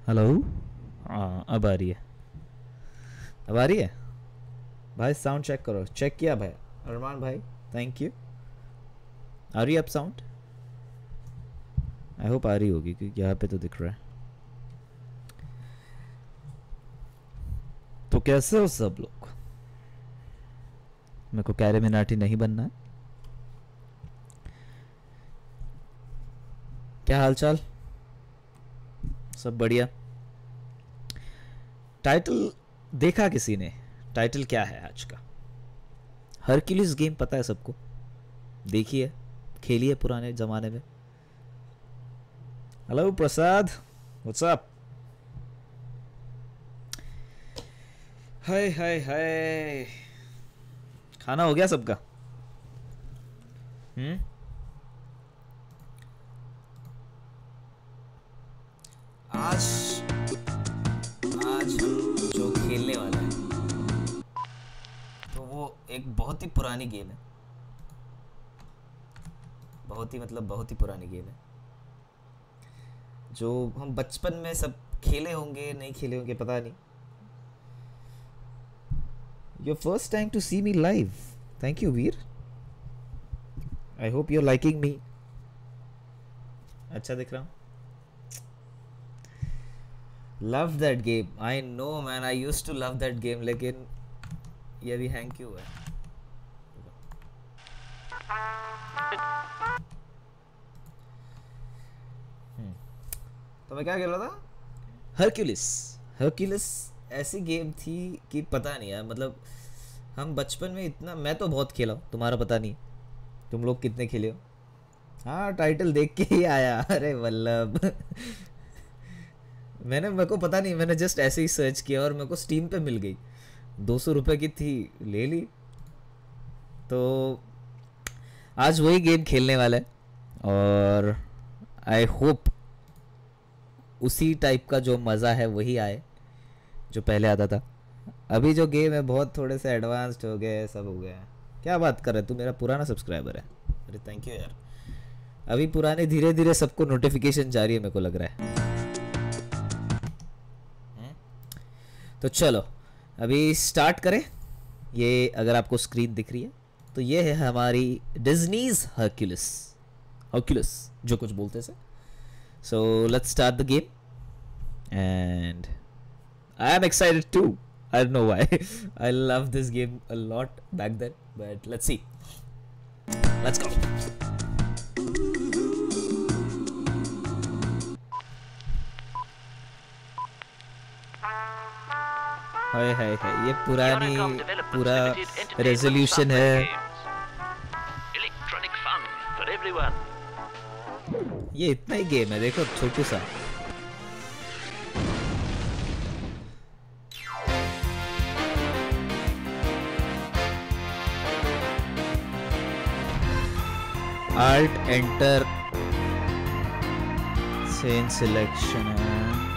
Hello. हाँ अब आ रही है, अब आ रही है भाई। साउंड चेक करो, चेक किया भाई अरमान भाई, थैंक यू। आ रही है अब साउंड? आई होप आ रही होगी क्योंकि यहाँ पे तो दिख रहा है। तो कैसे हो सब लोग? मेरे को कैरे मिनाटी नहीं बनना है। क्या हालचाल? सब बढ़िया। टाइटल देखा किसी ने? टाइटल क्या है आज का? हरक्यूलिस गेम पता है सबको? देखी है, खेली है पुराने जमाने में। Hello Prasad, what's up? Hi hi hi, खाना हो गया सबका? आज आज हम जो खेलने वाले हैं तो वो एक बहुत ही पुरानी गेम है। बहुत ही मतलब बहुत ही पुरानी गेम है जो हम बचपन में सब खेले होंगे, नहीं खेले होंगे पता नहीं। Your first time to see me live, thank you Veer. I hope you are liking me. अच्छा दिख रहा हूँ। Love that game, I know man, I used to love that game, लेकिन ये भी हैंग क्यों है? तो मैं क्या खेल रहा था? हरक्यूलिस। हरक्यूलिस ऐसी गेम थी कि पता नहीं यार, मतलब हम बचपन में इतना, मैं तो बहुत खेला हूँ, तुम्हारा पता नहीं तुम लोग कितने खेले हो। हाँ टाइटल देख के ही आया, अरे वल्लभ। मेरे को पता नहीं, मैंने जस्ट ऐसे ही सर्च किया और मेरे को स्टीम पे मिल गई, 200 रुपये की थी, ले ली। तो आज वही गेम खेलने वाला है और आई होप उसी टाइप का जो मज़ा है वही आए जो पहले आता था। अभी जो गेम है बहुत थोड़े से एडवांस्ड हो गए, सब हो गया। क्या बात कर रहे, तू मेरा पुराना सब्सक्राइबर है? अरे थैंक यू यार। अभी पुराने धीरे धीरे सबको नोटिफिकेशन जा रही है, मेरे को लग रहा है। तो चलो अभी स्टार्ट करें। ये अगर आपको स्क्रीन दिख रही है तो ये है हमारी डिज्नीज हरक्यूलिस, हरक्यूलिस जो कुछ बोलते से। So let's start the game and I am excited to, I don't know why. I love this game a lot back then, but let's see. Let's go. Hi hi hi, ये पुरानी पूरा resolution है। ये इतना ही game है, देखो छोटू सा। Alt Enter Scene Selection है।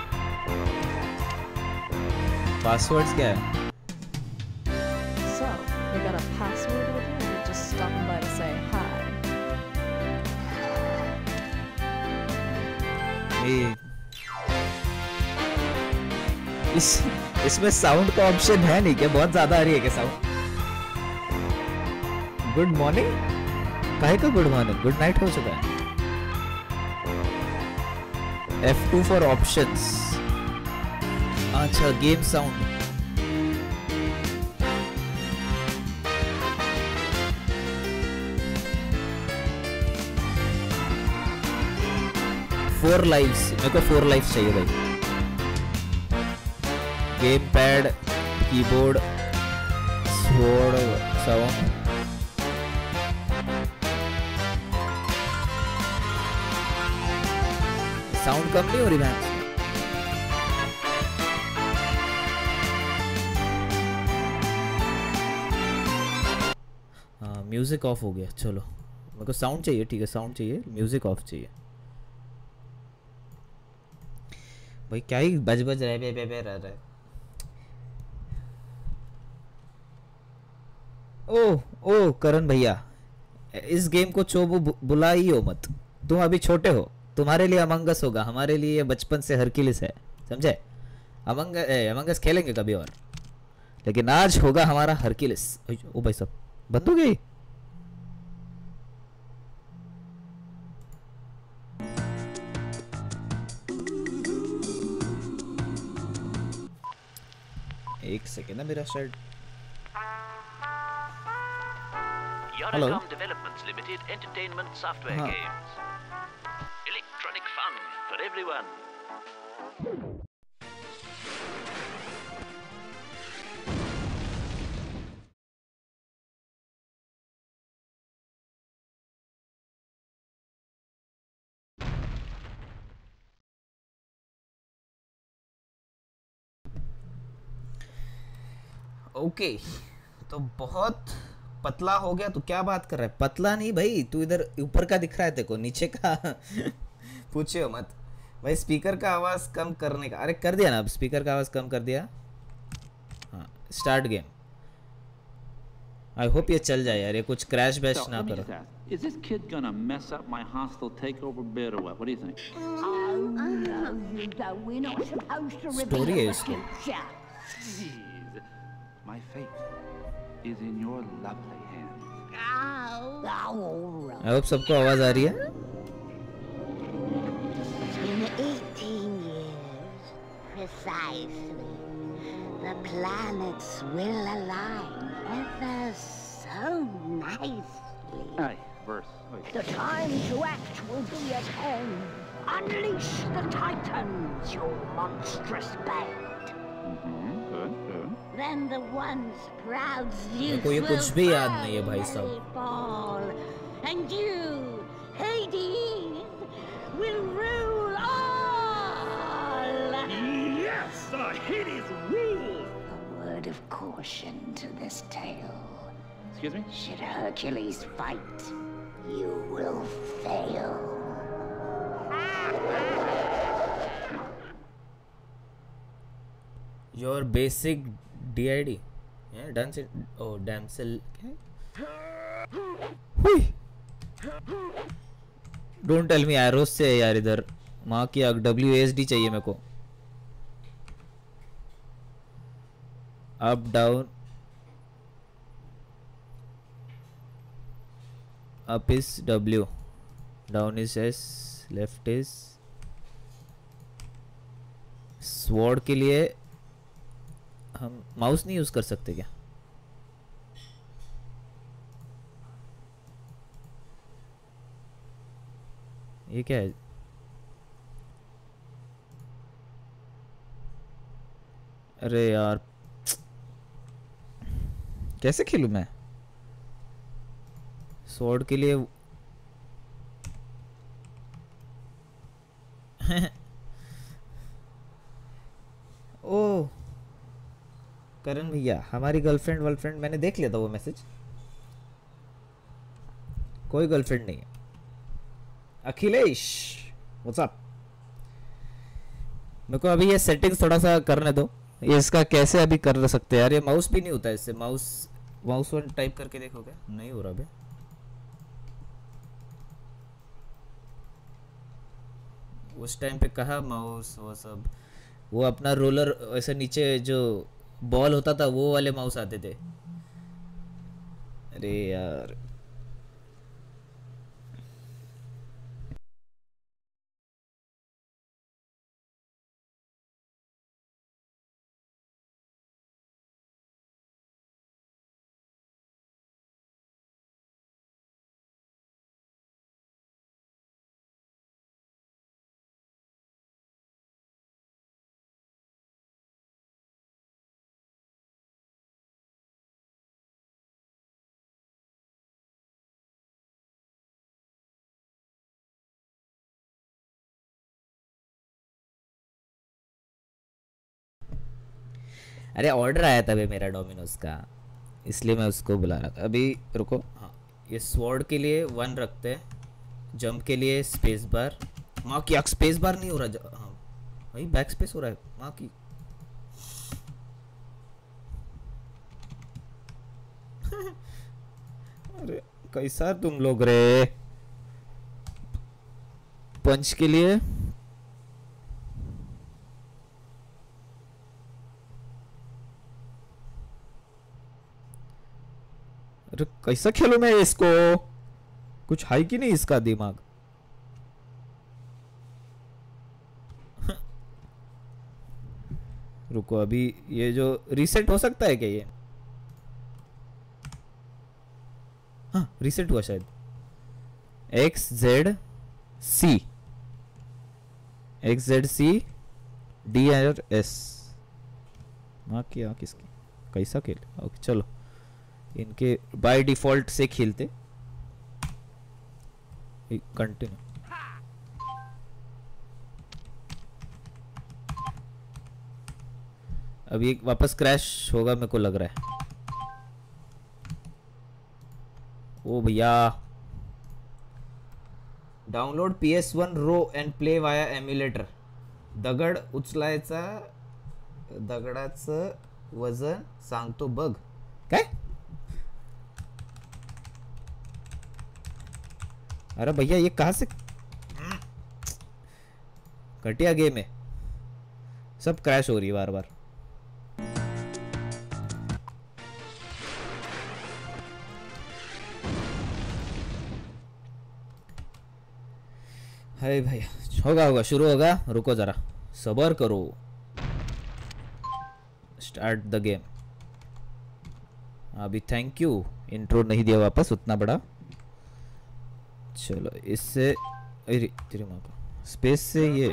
पासवर्ड्स क्या है? So, you got a password with you, or you're just stopping by to say hi? इसमें साउंड का ऑप्शन है नहीं क्या? बहुत ज्यादा आ रही है क्या साउंड? Good morning? काहे का गुड मॉर्निंग? गुड नाइट हो चुका है। F2 for options. अच्छा गेम साउंड। फोर लाइव्स, मेरे को 4 लाइव्स चाहिए भाई। Game pad, keyboard, sword, sound. Sound कम नहीं हो रही मैम? हाँ म्यूजिक ऑफ हो गया। चलो मेरे को साउंड चाहिए, ठीक है साउंड चाहिए, म्यूजिक ऑफ चाहिए। भाई क्या ही बज बज रहा है, बे रह रहा है। ओ ओ करण भैया, इस गेम को चोबू बुला ही हो मत, तुम अभी छोटे हो, तुम्हारे लिए अमंगस होगा, हमारे लिए बचपन से हरक्यूलिस है, समझे? अमंग अस खेलेंगे कभी और, लेकिन आज होगा हमारा हरक्यूलिस। ओ भाई साहब बंद हो गई। एक सेकेंड ना, मेरा शायद hello Unicom Developments Limited Entertainment Software हाँ Games. Electronic fun for everyone. Okay. तो बहुत पतला हो गया, तो क्या बात कर रहा है? पतला नहीं भाई, तू इधर ऊपर का दिख रहा है तेरे को, नीचे का पूछियो मत भाई। स्पीकर का आवाज़ कम करने का, अरे कर दिया ना, अब स्पीकर का आवाज़ कम कर दिया। हाँ स्टार्ट गेम। आई होप ये चल जाए यार, ये कुछ क्रैश बैश So, ना let me करो। just ask, is this kid gonna mess up my hostile takeover bid or what? What do you think? Oh, no, you don't. We're not supposed to Story reveal है the इसको। future. Please. My fate is in your lovely hands. Oh, all right. I hope सबको आवाज़ आ रही है। In 18 years, precisely, the planets will align ever so nicely. Aye, verse. Wait. The time to act will be at hand. Unleash the Titans, your monstrous band. Good, good. Then the once proud मेरे को ये Zeus कुछ will भी याद नहीं है भाई finally साहब। fall, and you, Hades, will rule all. Yes, the Hades rule! A word of caution to this tale. Excuse me? Should Hercules fight, you will fail. Your basic DID done से oh damsel don't tell me arrows से है यार, इधर माँ की आग। WASD चाहिए मेरे को। Up down, up is W, down is S, left is. Sword के लिए हम माउस नहीं यूज कर सकते क्या? ये क्या है? अरे यार कैसे खेलूं मैं स्वॉर्ड के लिए? ओ करण भैया, हमारी गर्लफ्रेंड मैंने देख लिया था वो मैसेज। कोई गर्लफ्रेंड नहीं है। Akhilesh what's up? मेरे को अभी ये सेटिंग्स थोड़ा सा करने दो। ये इसका कैसे अभी कर सकते हैं यार? ये माउस भी नहीं होता इससे। माउस वन टाइप करके देखोगे, नहीं हो रहा बे। उस टाइम पे कहा माउस वो सब, वो अपना रोलर ऐसे नीचे जो बॉल होता था वो वाले माउस आते थे। अरे यार अरे ऑर्डर आया था भाई मेरा डोमिनोज का, इसलिए मैं उसको बुला रहा था। अभी रुको। हाँ ये स्वॉर्ड के लिए 1 रखते हैं, जंप के लिए स्पेस बार। माँ की स्पेस बार नहीं हो रहा। हाँ भाई बैक स्पेस हो रहा है माँ की। अरे कैसा तुम लोग रे। पंच के लिए अरे कैसा खेलूं मैं इसको? कुछ है कि नहीं इसका दिमाग? रुको, अभी ये जो रीसेट हो सकता है क्या ये? हाँ रीसेट हुआ शायद। XZC DRS माँ किया किसकी? कैसा खेल? ओके चलो, इनके बाय डिफॉल्ट से खेलते। कंटिन्यू। अभी वापस क्रैश होगा मेरे को लग रहा है। ओ भैया, download PS1 row and play via emulator. दगड उचलायचा, दगडाचं वजन सांगतो बघ. काय? अरे भैया ये कहाँ से? घटिया गेम है, सब क्रैश हो रही है बार बार. हाय भाई, होगा होगा, शुरू होगा. रुको जरा, सबर करो. Start the game. अभी थैंक यू, इंट्रो नहीं दिया वापस उतना बड़ा. चलो इससे, अरे तेरे माँ का स्पेस से ये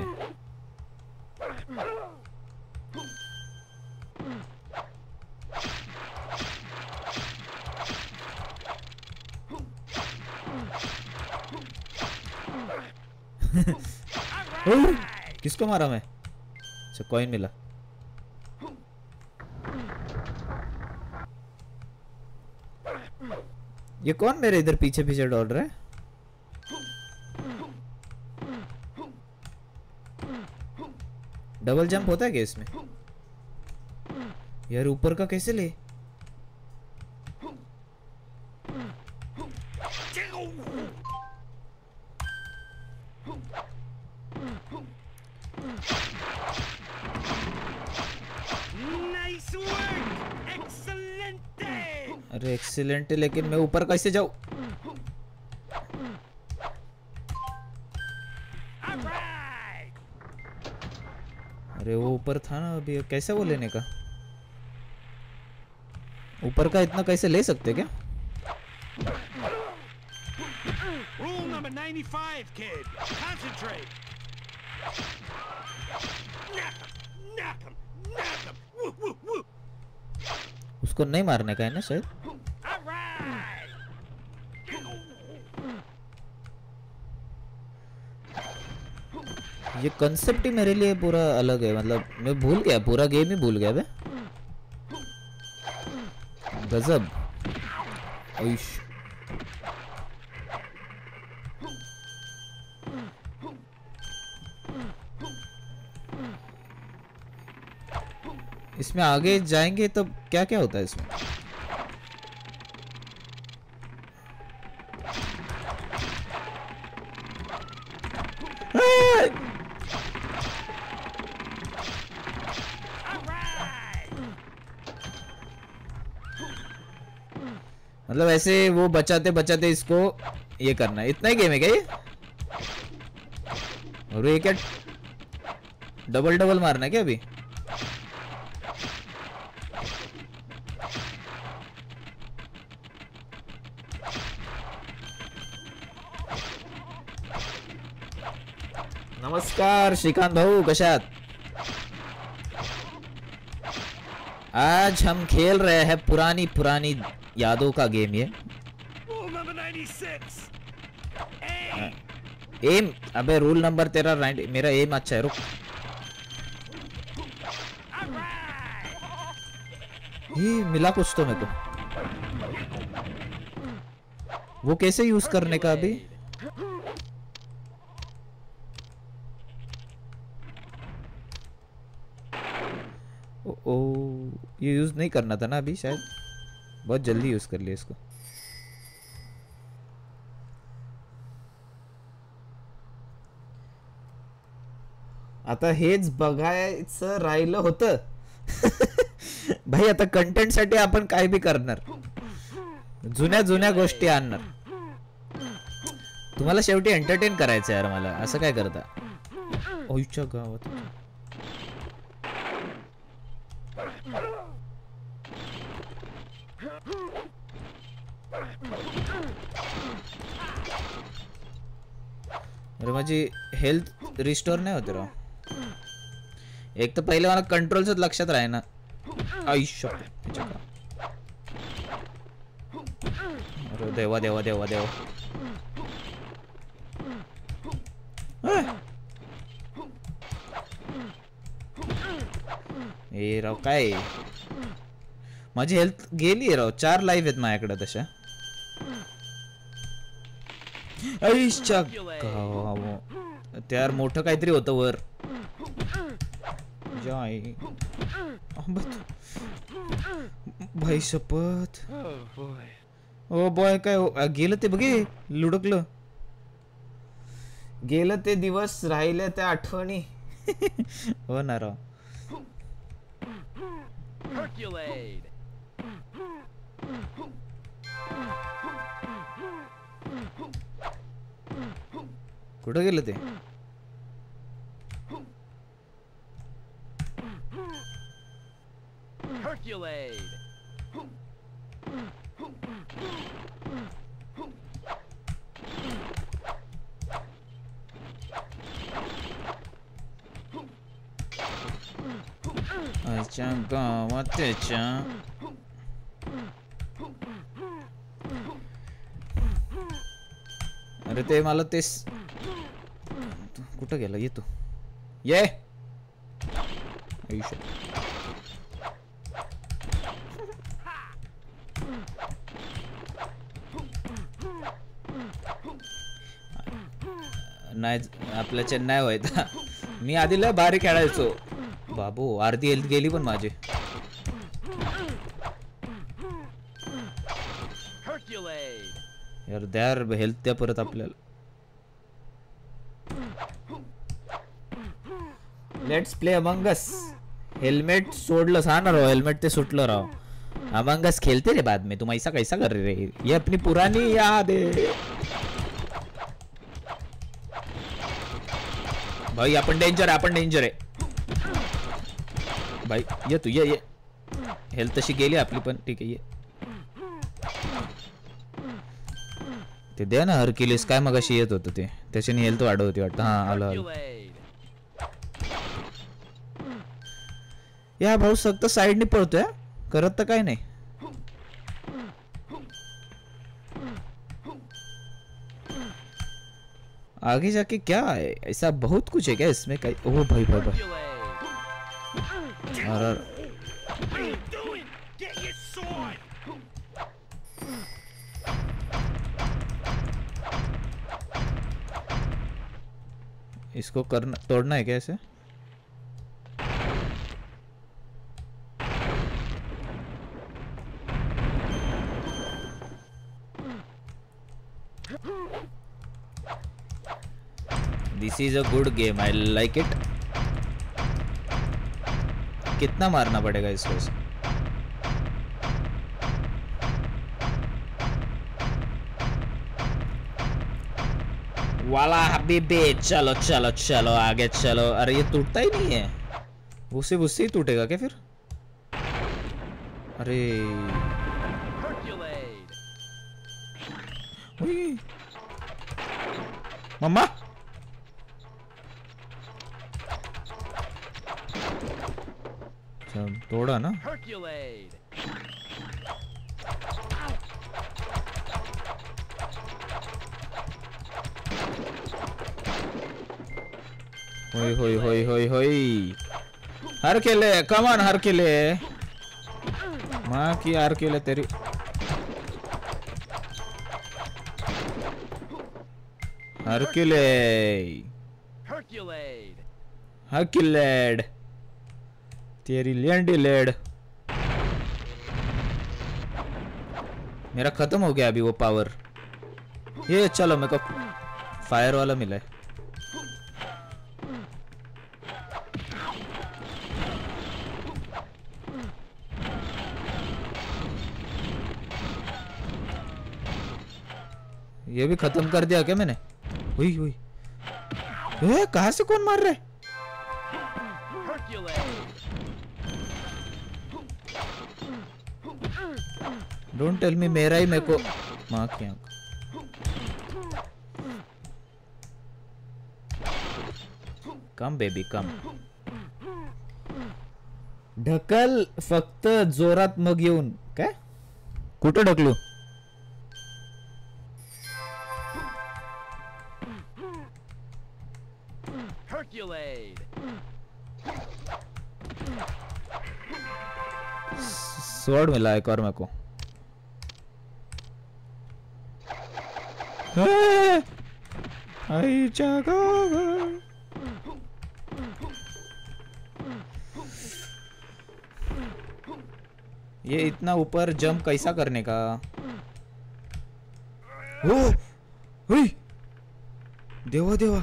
किसको मारा मैं? अच्छा कॉइन मिला. ये कौन मेरे इधर पीछे पीछे दौड़ रहा है? डबल जंप होता है क्या इसमें? यार ऊपर का कैसे ले? अरे एक्सीलेंट है, लेकिन मैं ऊपर कैसे जाऊं? अरे वो ऊपर था ना अभी, कैसे वो लेने का? ऊपर का इतना कैसे ले सकते क्या? Rule number 95, kid. Concentrate. Knock him, knock him, knock him. Woo, woo, woo. उसको नहीं मारने का है ना शायद. All right. ये कंसेप्ट ही मेरे लिए पूरा अलग है. मतलब मैं भूल गया, पूरा गेम ही भूल गया बे. गजब. ओइश. इसमें आगे जाएंगे तो क्या क्या होता है इसमें? मतलब ऐसे वो बचाते बचाते इसको ये करना है. इतना ही गेम है क्या ये? और ये क्या डबल डबल मारना है क्या अभी? नमस्कार श्रीकांत भाऊ, कशात? आज हम खेल रहे हैं पुरानी पुरानी यादों का गेम. ये Rule number 96. एम. अबे रूल नंबर तेरा 90. मेरा एम अच्छा है. रुक. ये मिला कुछ तो मेरे को. वो कैसे यूज करने का अभी? ओ, ये यूज नहीं करना था ना अभी शायद. बहुत जल्दी यूज कर लिया इसको. आता हेच बघायचं राहिलं होतं. भाई आता कंटेंट साठी आपण काय बी करणार. जुन्या जुन्या गोष्टी आणणार. तुम्हाला शेवटी एंटरटेन करायचं यार मला, असं काय करता. ओईच्या गावात अरे माझी हेल्थ रिस्टोर नाही होते राव. एक तर पहिले मला कंट्रोलच लक्षात राहे ना. आयुष्य अरे देवा देवा देवा देवा. ए राव काय माझी हेल्थ गेली राव. 4 लाईफ आहेत माझ्याकडे तशा. आयुष्य त्यावर मोठं काहीतरी होतं वर. जाय भाई शपथ. ओ बॉय काय गेलं ते बघे. लुडकलं गेलं ते दिवस. राहिले त्या आठवणी. हो ना राव. कुठं गेलं ते. अच्छा गावात त्याच्या अरे ते मला ते कुठं गेला. येतो ये आयुष्य. नाही आपल्या चेन्नई व्हायचा. मी आधी लय भारी खेळायचो बाबू. अर्धी हेल्थ गेली पण माझी. यार द्यार हेल्थ द्या परत आपल्याला. Let's play among us. Helmet सोडलं सा ना राव. हेल्मेट ते सुटलं राव. अमंग अस खेलते रे बाद में. तुम ऐसा कैसा कर रहे. ये अपनी पुरानी याद है भाई. आपण डेंजर आहे. आपण डेंजर आहे भाई. ये तू ये. हेल्थ तशी गेली आपली पण ठीक आहे. ये ते द्या ना हरकिलिस. काय मगाशी येत होतं ते. त्याच्याने हेल्थ वाढत होती वाटतं. हा आलं. या भाऊ फक्त साइडने पळतोय. करत तर काय नाही. आगे जाके क्या है. ऐसा बहुत कुछ है क्या इसमें. क्या ओह भाई भाई भाई. What are you doing? Get your sword! इसको करना तोड़ना है क्या ऐसे. This is a good game. I like it. कितना मारना पड़ेगा इसको. वाला हबीबी. चलो चलो चलो आगे चलो. अरे ये टूटता ही नहीं है. उससे उससे ही टूटेगा क्या फिर. अरे मम्मा. तोड़ा ना. होय होय होय होय होय. हर केले कमान. हर केले माँ की. हर केले तेरी. हरक्यूले. हरक्यूलेड. तेरी लैंडी लेड. मेरा खत्म हो गया अभी वो पावर. ये चलो मेरे को फायर वाला मिला है. ये भी खत्म कर दिया क्या मैंने? हुई हुई। कहाँ से कौन मार रहा है? डोंट टेल मी मेरा ही मेरे को माँ की आंख। Come baby come. ढकल फक्त जोरात मग येऊन. काय कुठं ढकलू? स्वॉर्ड मिला एक और मेरे को. आई जागा. ये इतना ऊपर जंप कैसा करने का? ओ हुई देवा देवा.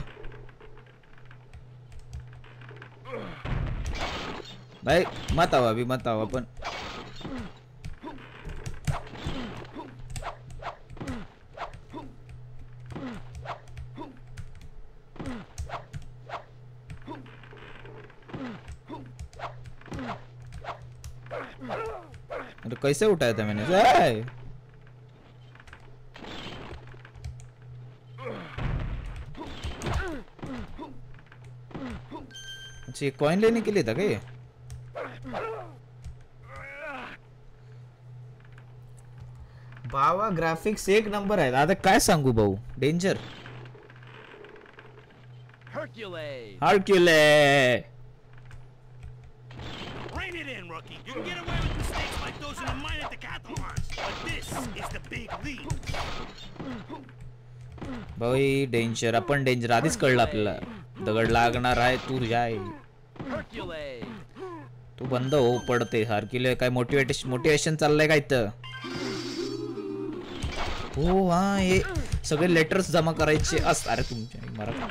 भाई मत आओ अभी, मत आओ अपन. तो कैसे उठाया था मैंने? अच्छा ये कॉइन लेने के लिए था क्या ये? बाबा ग्राफिक्स एक नंबर आहे. आता काय सांगू भाऊ. Danger. Hercule. Rein it in, rookie. You can get away with mistakes like those in the minor decathlons, but this is the big league. भाई डेंजर. आपण डेंजर आधीच कळलं आपल्याला. दगड लागणार आहे. तू जाय. तू बंद हो पडते. हरक्युले काय मोटिवेशन चाललंय काय इथं? हो हा हे सगळे लेटर्स जमा करायचे अस. अरे तुमच्या मरा.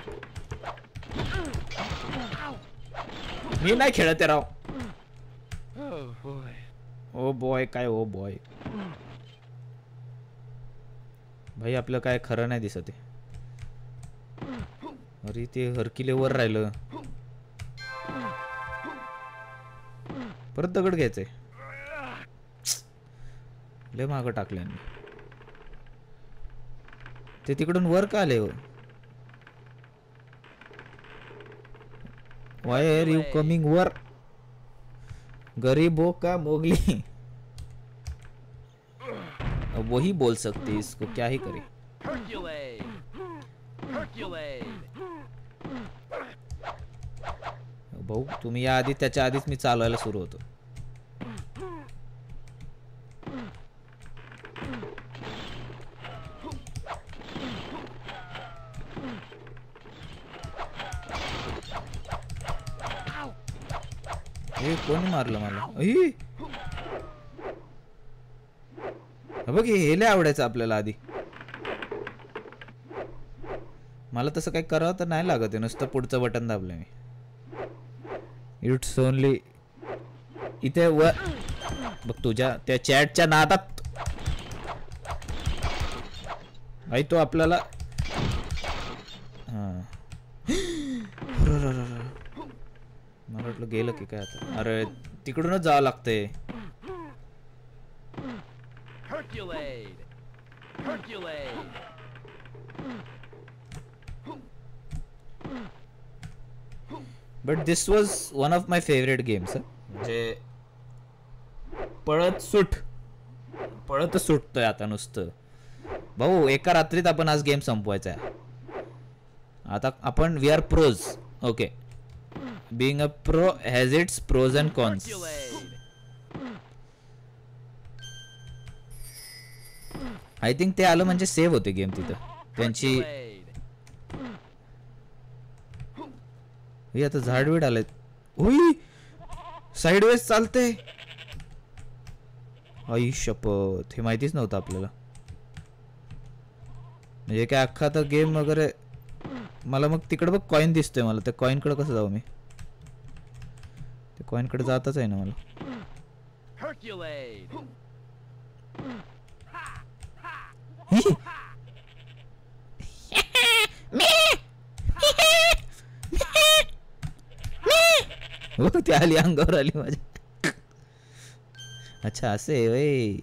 मी नाही खेळत आहे राव. ओ बॉय काय ओ बॉय. भाई आपलं काय खरं नाही दिसत आहे. अरे ते हरकिले वर राहिलं. परत दगड घ्यायचंय. लय मागं टाकले ते. तिकडून वर का आले हो? वाय आर यू कमिंग वर? गरीबों का मोगली. अब वही बोल सकते इसको क्या ही करे. भाऊ तुम्ही या आधी त्याच्या आधीच मी चालवायला सुरू होतो. हे कोणी मारलं मला? बघ हे लय आवडायचं आपल्याला आधी. मला तसं काही करावं तर नाही लागत आहे. नुसतं पुढचं बटन दाबलं मी. इट्स ओनली इथे वर बघ तुझ्या त्या चॅटच्या नादात. भाई तो आपल्याला मला वाटलं गेलं की काय आता. अरे तिकडूनच जावं लागतंय. But this was one of my favourite games. म्हणजे पळत सुटतोय आता नुसतं. भाऊ एका रात्रीत आपण आज गेम संपवायचा आहे. आता आपण we are pros. Okay. Being a pro has its pros and cons. I think ते आलं म्हणजे सेव्ह होते गेम तिथं त्यांची. हे आता झाडवीड आलेत. होई साइडवेज चालते. आई शपथ हे माहितीच नव्हतं आपल्याला. म्हणजे काय अख्खा तर गेम वगैरे. मला मग तिकडे बघ कॉइन दिसतोय. मला त्या कॉइन कडे कसं जाऊ मी? ते कॉइन कडे जातच आहे ना मला. बघ ती आली अंगावर आली माझ्या. अच्छा असे आहे होय.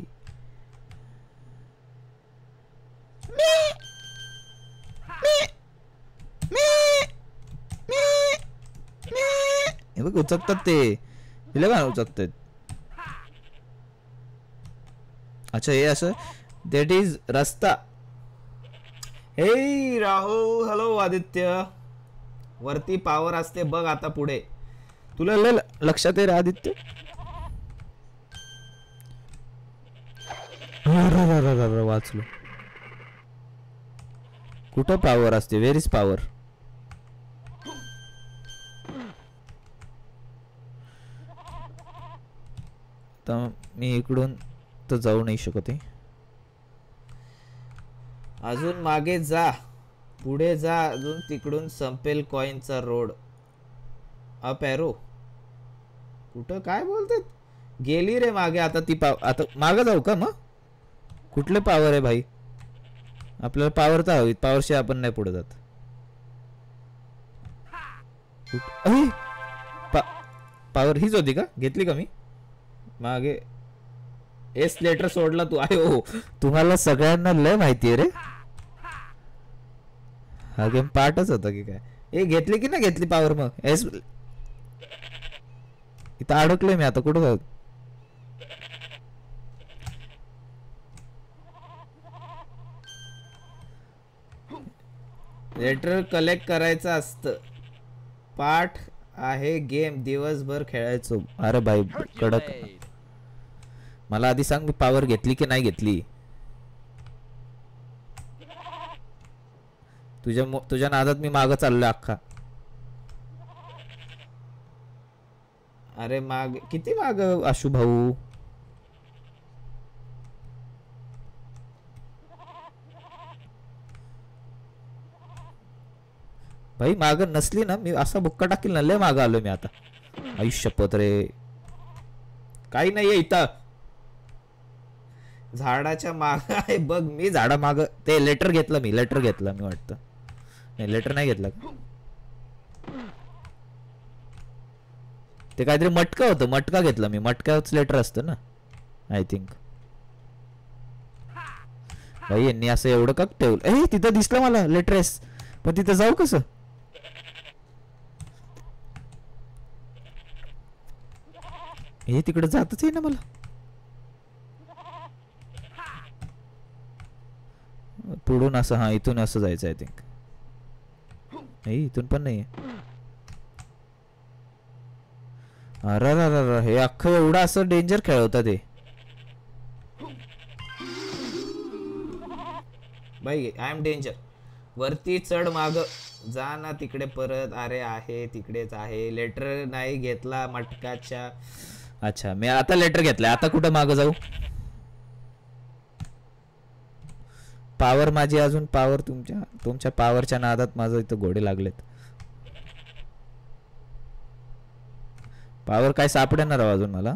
हे बघ उचकतात ते. तिला काय उचकतात. अच्छा हे असं दॅट इज रस्ता. हे राहुल हॅलो आदित्य. वरती पावर असते बघ आता पुढे. तुला लक्षात आहे रे आदित्य. वाचलो. कुठं पावर असते. Where is power. तर मी इकडून तर जाऊ नाही शकत आहे. अजून मागे जा. पुढे जा अजून तिकडून संपेल कॉइनचा रोड. Up arrow. कुठं काय बोलतात. गेली रे मागे आता ती आता मागे जाऊ का मग. कुठले पावर आहे भाई. आपल्याला पावर तर हवी. पावरशी आपण नाही पुढे जात. पावर हीच होती का. घेतली का मी मागे. एस लेटर सोडला तू. आहे हो तुम्हाला सगळ्यांना लय माहिती आहे रे. हा गेम पार्टच होता की काय. ए घेतली की नाही घेतली पावर मग. एस इथं अडकलोय मी आता. कुठं जाऊ. लेटर कलेक्ट करायचं असतं. पाठ आहे गेम. दिवसभर खेळायचो. अरे भाई कडक. मला आधी सांग मी पावर घेतली की नाही घेतली. तुझ्या नादात मी मागं चाललोय अख्खा. अरे माग किती माग आशु भाऊ. भाई माग नसली ना मी असा बुक्का टाकील ना. लय माग आलोय मी आता. आयुष्यपत रे. काही नाहीये इथं. झाडाच्या माग आहे बघ मी. झाडा माग ते लेटर घेतलं मी. लेटर घेतलं मी वाटतं. नाही लेटर नाही घेतलं. ते काहीतरी मटका होतं. मटका घेतला मी. मटकाच लेटर असतं ना आय थिंक. भाई यांनी असं एवढं का ठेवलं. ए तिथं दिसलं मला लेटरेस. पण तिथं जाऊ कसं. हे तिकडे जातच आहे ना मला. पुढून असं. हा इथून असं जायचं आय थिंक. इथून पण नाही. अरे हे अख्खं एवढं असं डेंजर खेळवतात हे. बाई आय एम डेंजर. वरती चढ माग जा ना तिकडे परत. अरे आहे तिकडेच आहे. लेटर नाही घेतला मटकाच्या. अच्छा मी आता लेटर घेतलाय. आता कुठं माग जाऊ. पावर माझी अजून. पावर तुमच्या पावरच्या नादात माझं इथं घोडे लागलेत. पावर काय सापडणार अजून मला.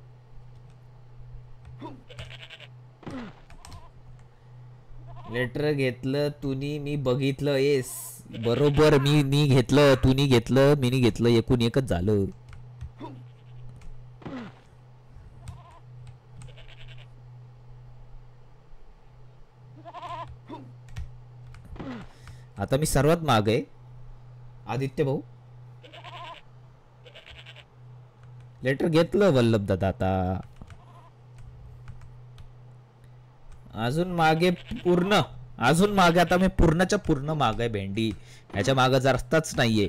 लेटर घेतलं तुनी मी बघितलं. येस बरोबर. मी घेतलं तुनी घेतलं मी घेतलं. एकूण एकच झालं. आता मी सर्वात माग आहे आदित्य भाऊ. लेटर घेतलं वल्लभ दादा. आता अजून मागे पूर्ण. अजून मागे आता मी पूर्णच्या पूर्ण माग आहे भेंडी. ह्याच्या माग रस्ताच नाहीये.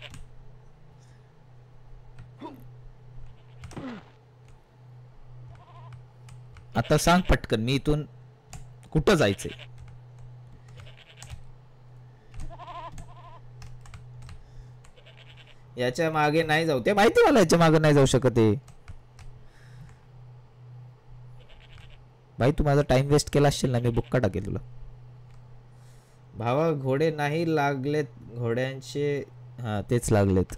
आता सांग पटकन मी इथून कुठं जायचंय. याच्या मागे नाही जाऊ. ते माहिती मला याच्या मागे नाही जाऊ शकत आहे. भाई तू माझा टाइम वेस्ट केला असेल ना. मी बुक्का टाकेल तुला. भावा घोडे नाही लागलेत. घोड्यांचे हा तेच लागलेत.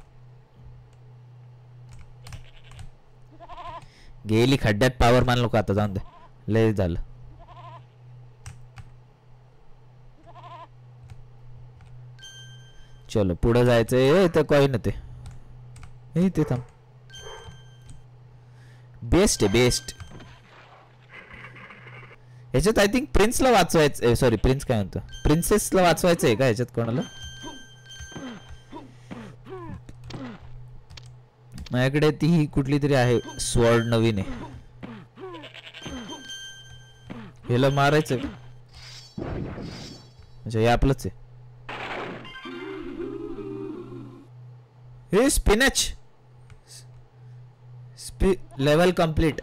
गेली खड्ड्यात. पावर मान लोक आता जाऊन दे. लय झालं. चलो पुढे जायचंय. ते कॉइन ते. ते थांब. बेस्ट आहे बेस्ट. ह्याच्यात आय थिंक प्रिन्सला वाचवायचं, सॉरी प्रिन्स काय म्हणतो, प्रिन्सेसला वाचवायचं आहे का ह्याच्यात कोणाला? माझ्याकडे ती कुठली तरी आहे स्वॉर्ड नवीन आहे, ह्याला मारायचं का? म्हणजे हे आपलंच आहे. हे स्पिनच level complete.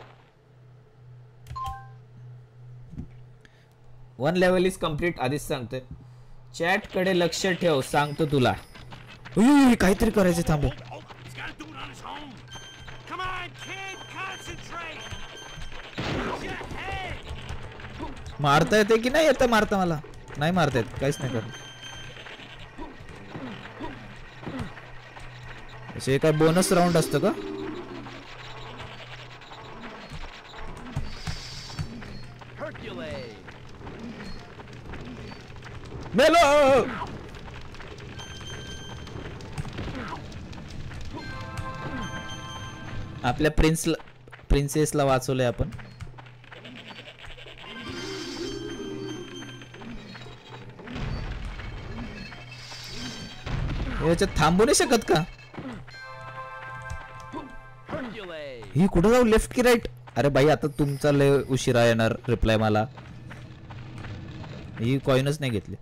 1 level is complete. आधीच सांगतोय, चॅट कडे लक्ष ठेव, सांगतो तुला. काहीतरी करायचं, थांबव. Oh, he's gotta do it on his own. Come on, kid, concentrate. Use your head. मारता येते की नाही येतं? मारता मला नाही मारता येत, काहीच नाही करत. असे काय बोनस राऊंड असतं का? मेलो. आपल्या प्रिन्सेसला वाचवलंय आपण. याच्यात थांबू नाही शकत का? ही कुठं जाऊ, लेफ्ट की राईट? अरे भाई आता तुमचा लय उशिरा येणार रिप्लाय मला. ही कॉइनच नाही घेतली.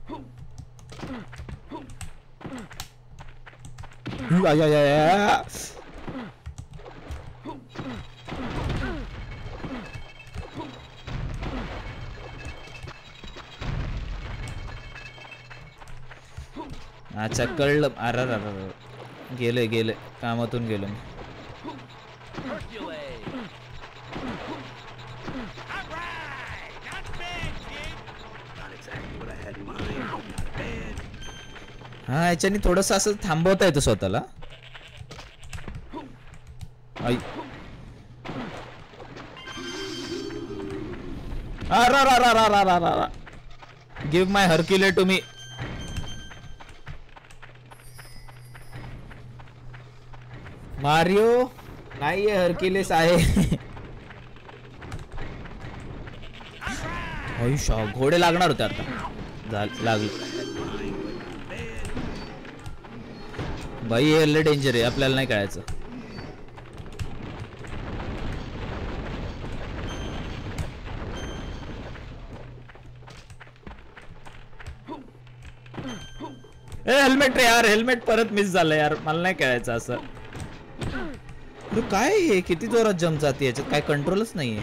अच्छा कळलं. अरे गेले गेले कामातून गेलो मी. हा याच्यानी थोडस असं थांबवता येतं स्वतःला. Give my Hercule to me. Mario नाहीये, हरक्युलेस आहे. आयुष्य घोडे लागणार होते आता, लागले. भाई हे लय डेंजर आहे, आपल्याला नाही कळायचं. हेल्मेट रे यार, हेल्मेट परत मिस झालं यार, मला नाही कळायचं असं. काय हे किती जोरात जम्प जाते याच्यात, काय कंट्रोलच नाहीये.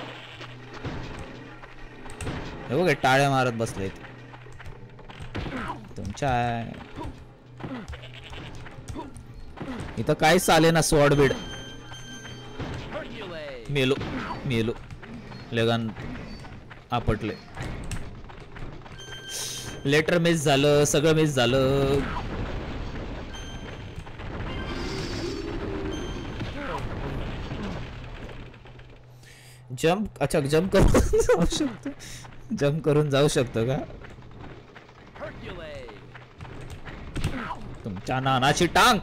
हे बघ टाळ्या मारत बसले तुमच्या. इथं काय चाले ना, स्वॉर्ड बीड. मेलो मेलो लेगान आपटले. लेटर मिस झालं, सगळं मिस झालं. जंप, अच्छा जंप करून जाऊ शकतो, जंप करून जाऊ शकतो का? तुमच्या नानाची टांग.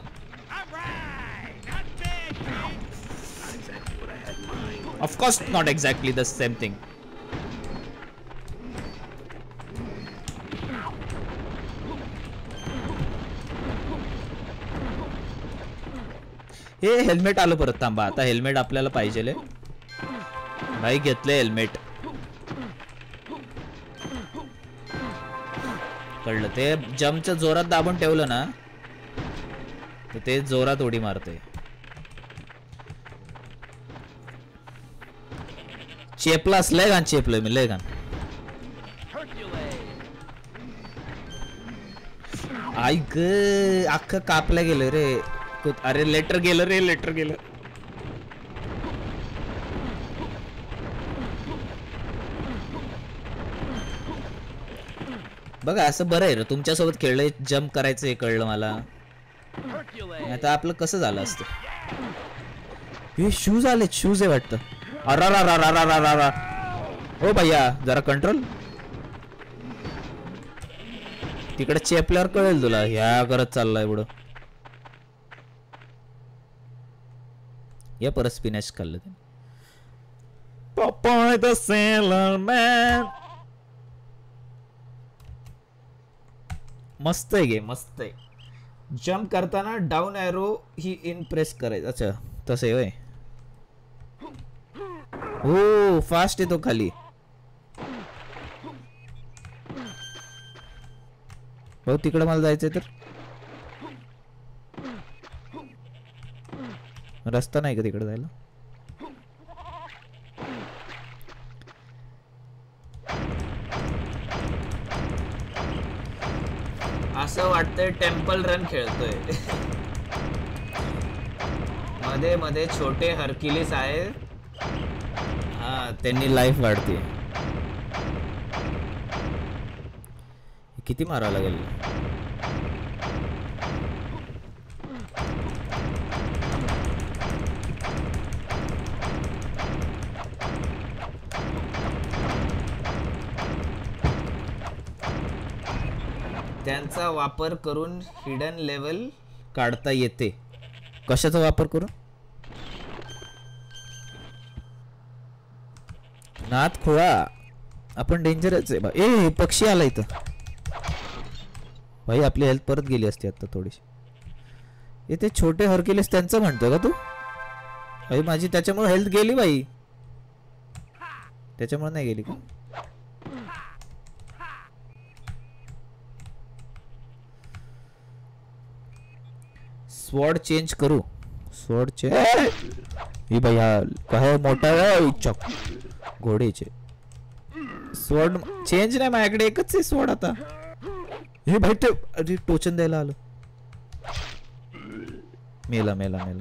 Of course not exactly the same thing. हे हेल्मेट आलं परत. थांबा, आता हेल्मेट आपल्याला पाहिजे. भाई घेतले हेल्मेट. कळलं, ते जम्पच्या जोरात दाबून ठेवलं ना तर ते जोरात उडी मारते. चेपलास लय घाण चेपलोय मी, लय घाण. ऐक अख्खं कापलं गेलं रे. अरे लेटर गेलं रे, लेटर गेलं. बघा असं बरं आहे रे, तुमच्यासोबत खेळलंय, जम्प करायचं हे कळलं मला. आता आपलं कसं झालं असतं. हे शूज आले, शूज आहे वाटतं. अरा ओ भैया जरा कंट्रोल. तिकडे चेपल्यावर कळेल तुला. ह्या करत चाललाय पुढं. या परत स्पिनच खाल्लं त्याने. Popeye the Sailor Man. मस्त आहे गेम, मस्त आहे. जंप करताना डाऊन एरो ही इन प्रेस करायचं. अच्छा तसं आहे होय. हो फास्ट येतो खाली. हो तिकडे मला जायचंय तर रस्ता नाही का तिकडे जायला. असं वाटतंय टेम्पल रन खेळतोय. मध्ये मध्ये छोटे हरकिलिस आहे. हा त्यांनी लाईफ वाढते. किती मारावं लागेल. त्यांचा वापर करून हिडन लेवल काढता येते. कशाचा वापर करून. नाथ खोळा आपण डेंजरच आहे. ए पक्षी आला इथं. भाई आपली हेल्थ परत गेली असती आता थोडीशी. इथे छोटे हरकिलेस त्यांचं म्हणतो का तू. भाई माझी त्याच्यामुळे हेल्थ गेली भाई. त्याच्यामुळे नाही गेली का. स्वॉर्ड चेंज करू. स्वॉर्ड चेंज ही भाई हा काय मोठा चक घोडेचे. स्वॉर्ड चेंज नाही माझ्याकडे एकच आहे स्वॉर्ड आता. हे भाई ते अरे टोचन द्यायला आलो. मेला मेला मेला.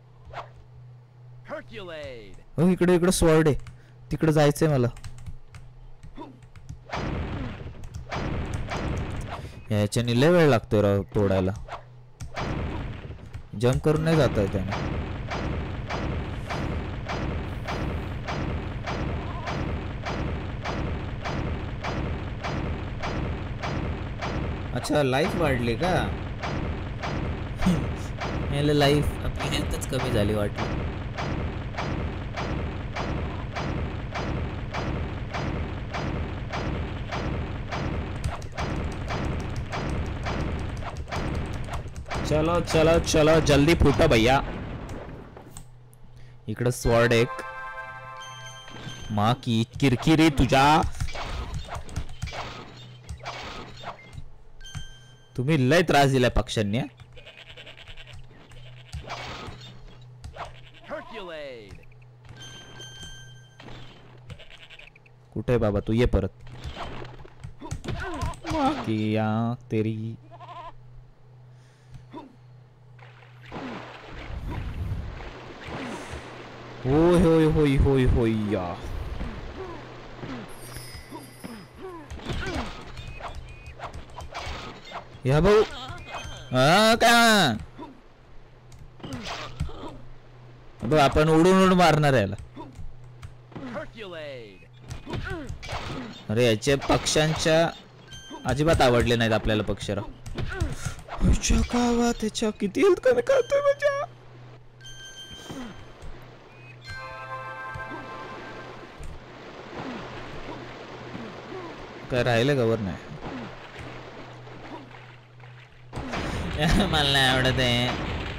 हो इकडे इकडे स्वॉर्ड आहे. तिकडे जायचंय मला. याच्याने लय वेळ लागतोय राव तोडायला. जंप करून नाही जात आहे त्याने. अच्छा लाईफ वाढली का. याला लाईफ आपली हेल्थच कमी झाली वाटली. चलो चलो चलो जल्दी फुटा भैया. इकडे स्वॉर्ड एक. माँ की किरकिरी तुझा. तुम्ही लय त्रास दिलाय पक्ष्यांनी. कुठे बाबा तू ये परत. माँ की आँख तेरी. होय होय होय होय होय या. या भाऊ का आपण उडून उडून मारणार याला. अरे याचे पक्ष्यांच्या अजिबात आवडले नाहीत आपल्याला पक्षीराव. त्याच्या किती हेल्थ कमी करतोय माझ्या. काय राहिलं गवर नाही. मला नाही आवडत आहे.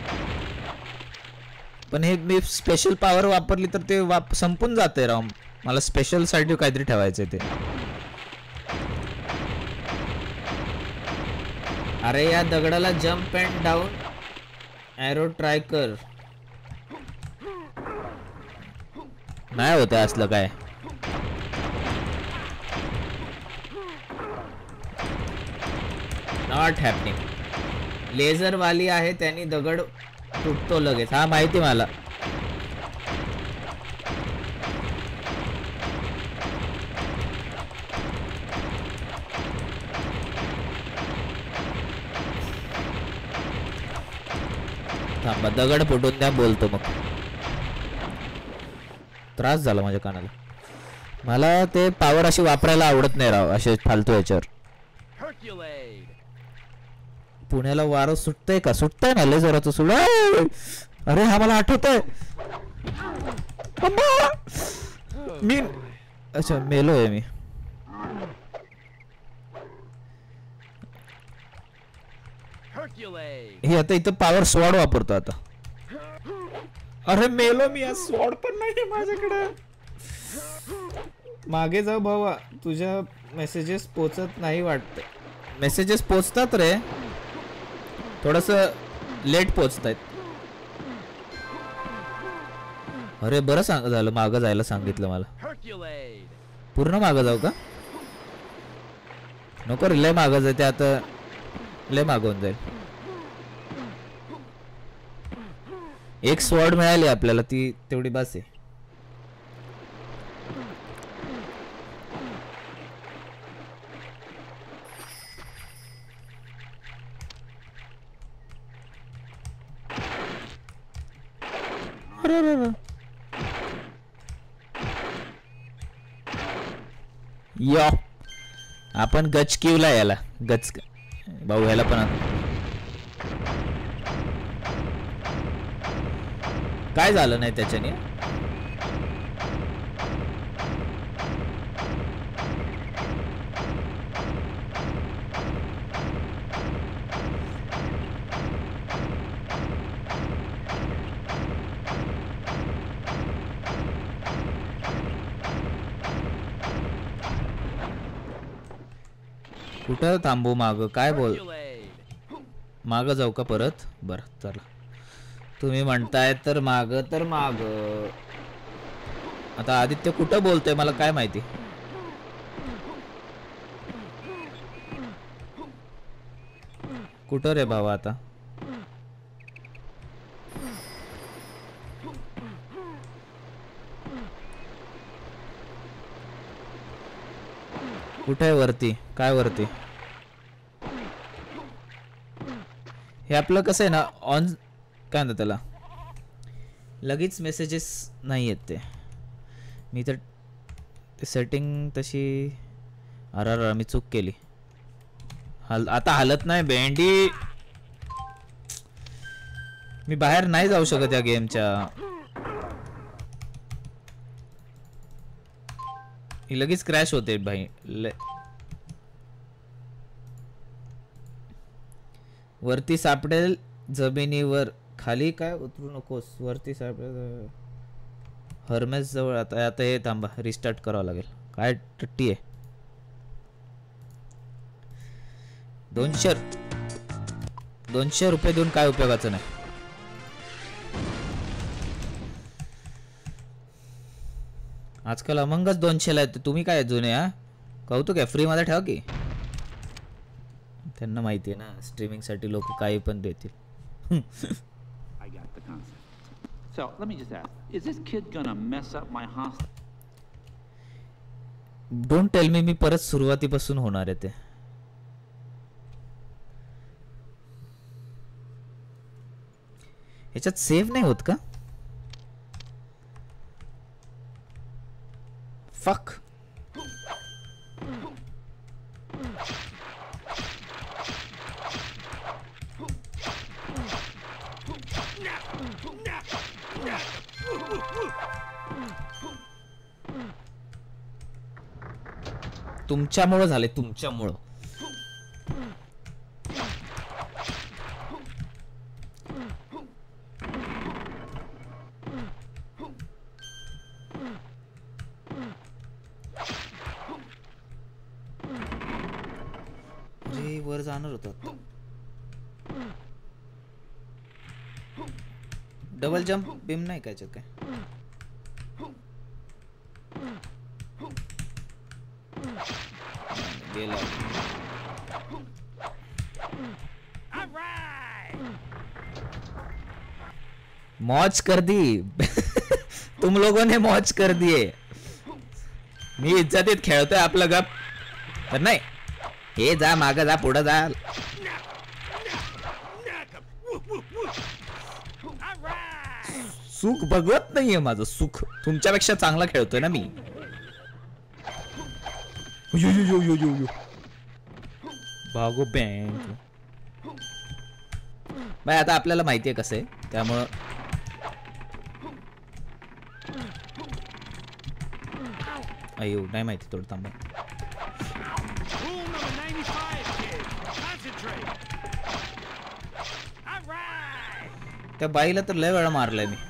पण हे मी स्पेशल पॉवर वापरली तर ते संपून जाते राव. मला स्पेशल साठी काहीतरी ठेवायचंय ते. अरे या दगडाला jump and down arrow try कर. नाही होत असलं काय. Not happening. लेझर वाली आहे त्यांनी दगड तुटतो लगेच. हा माहिती मला. थांबा दगड फुटून द्या बोलतो मग. त्रास झाला माझ्या कानाला. मला ते पॉवर अशी वापरायला आवडत नाही राव असे फालतू याच्यावर. पुण्याला वारं सुटतंय का. सुटतंय ना लय जोराचं सुट. अरे हा मला आठवतंय. मी अच्छा मेलोय मी. हे आता इथं पॉवर स्वॉर्ड वापरतो आता. अरे मेलो मी. आज स्वॉर्ड पण नाहीये माझ्याकडे. मागे जाऊ भावा. तुझ्या मेसेजेस पोचत नाही वाटत. मेसेजेस पोचतात रे, थोडस लेट पोचतायत. अरे बरं झालं मागं जायला सांगितलं मला. पूर्ण मागं जाऊ का? नको रे, लय मागं जाते आता. लय मागवून जाईल. एक स्वॉर्ड मिळाली आपल्याला, ती तेवढी बस आहे. यो आपण गच किवला याला. गच भाऊ ह्याला पण काय झालं नाही त्याच्याने. कुठं थांबू माग? काय बोल. माग जाऊ का परत? बर चला, तुम्ही म्हणताय तर माग तर माग. आता आदित्य कुठं बोलतोय मला काय माहिती. कुठं रे भावा आता? कुठे आहे वरती? काय वरती? हे आपलं कसं आहे ना, ऑन काय म्हणतात त्याला, लगेच मेसेजेस नाही येत ते. मी तर सेटिंग तशी. अरे मी चूक केली. आता हालत नाही भेंडी. मी बाहेर नाही जाऊ शकत या गेमच्या. ही लगेच क्रॅश होते भाई. वरती सापडेल जमिनीवर, खाली काय उतरू नकोस. वरती सापडेल हरमेस जवळ. आता हे थांबा, रिस्टार्ट करावं लागेल. काय टट्टी आहे. 200 रुपये देऊन काय उपयोगाचं नाही. आजकाल अमंगच 200ला येते. तुम्ही काय जुने हा कौतुक आहे. फ्री मध्ये ठेवा की. त्यांना माहिती आहे ना, स्ट्रीमिंग साठी लोक काही पण देतील. I got the concept. So let me just ask, is this kid gonna mess up my hostel? Don't tell me परत सुरुवातीपासून होणार आहे ते. ह्याच्यात सेव्ह नाही होत का? फक. तुमच्यामुळं झाले, तुमच्यामुळं. अरे वर जाणार होतं. डबल जंप बीम नाही काय काय. गेला. मौज कर दी. तुम लोगों ने मौज कर दिए. मी इज्जतीत खेळतोय आपलं गप तर नाही. हे जा माग जा, पुढे जा. सुख बघवत नाहीये माझं. सुख तुमच्यापेक्षा चांगला खेळतोय ना मी. भागो बँक भाई. आता आपल्याला माहितीये कसं आहे, त्यामुळं अयो नाही माहिती थोडं थांबा. Rule number 95, kid. Concentrate. All right. त्या बाईला तर लय वेळा मारलाय मी.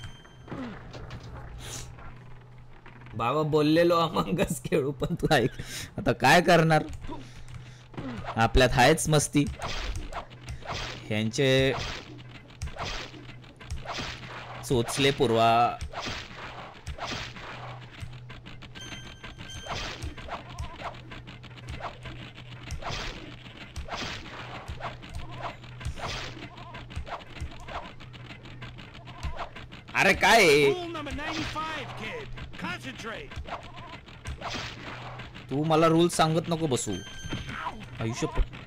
बाबा बोललेलो अमंगस खेळू पण तू ऐक. आता काय करणार, आपल्यात आहेच मस्ती. ह्यांचे चोचले पूर्वा. अरे काय Rule number 95, kid. Concentrate. तू मला रूल सांगत नको बसू. आयुष्य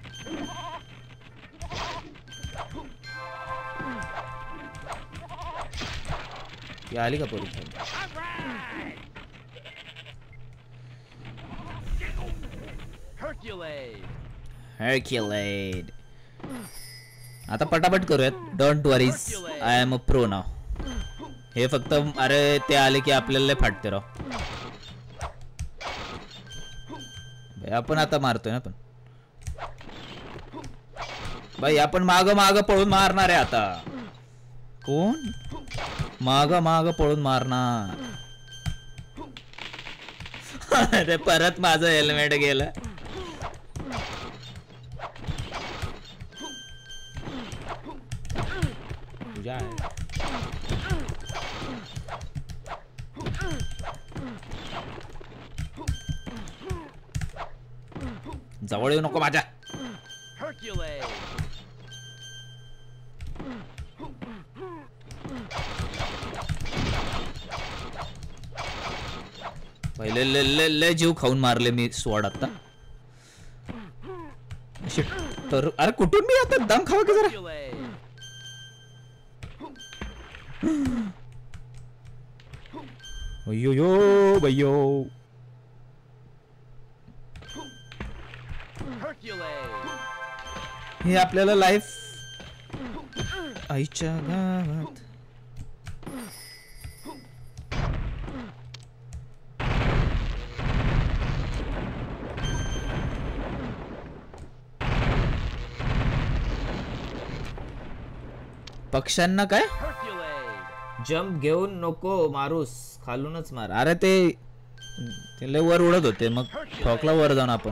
आली का परत? Herculade. आता पटापट करूयात. Don't worries, I am a pro now. हे फक्त अरे ते आले की आपल्याला फाटते राव. आपण आता मारतोय ना पण भाई, आपण माग माग पळून मारणार आहे आता. कोण माग माग पळून मारणार? अरे परत माझं हेल्मेट गेलं. तुझ्या जवळ येऊ नको माझ्या. पहिले ले जीव खाऊन मारले मी स्वॉर्ड आता. तर अरे कुठून मी आता दम खावा की जरा. अयो यो भैयो. हे आपल्याला लाईफ आईच्या गावात. पक्ष्यांना काय जम्प घेऊन नको मारूस, खालूनच मार. अरे ते लय वर उडत होते, मग ठोकला वर जाऊन आपण.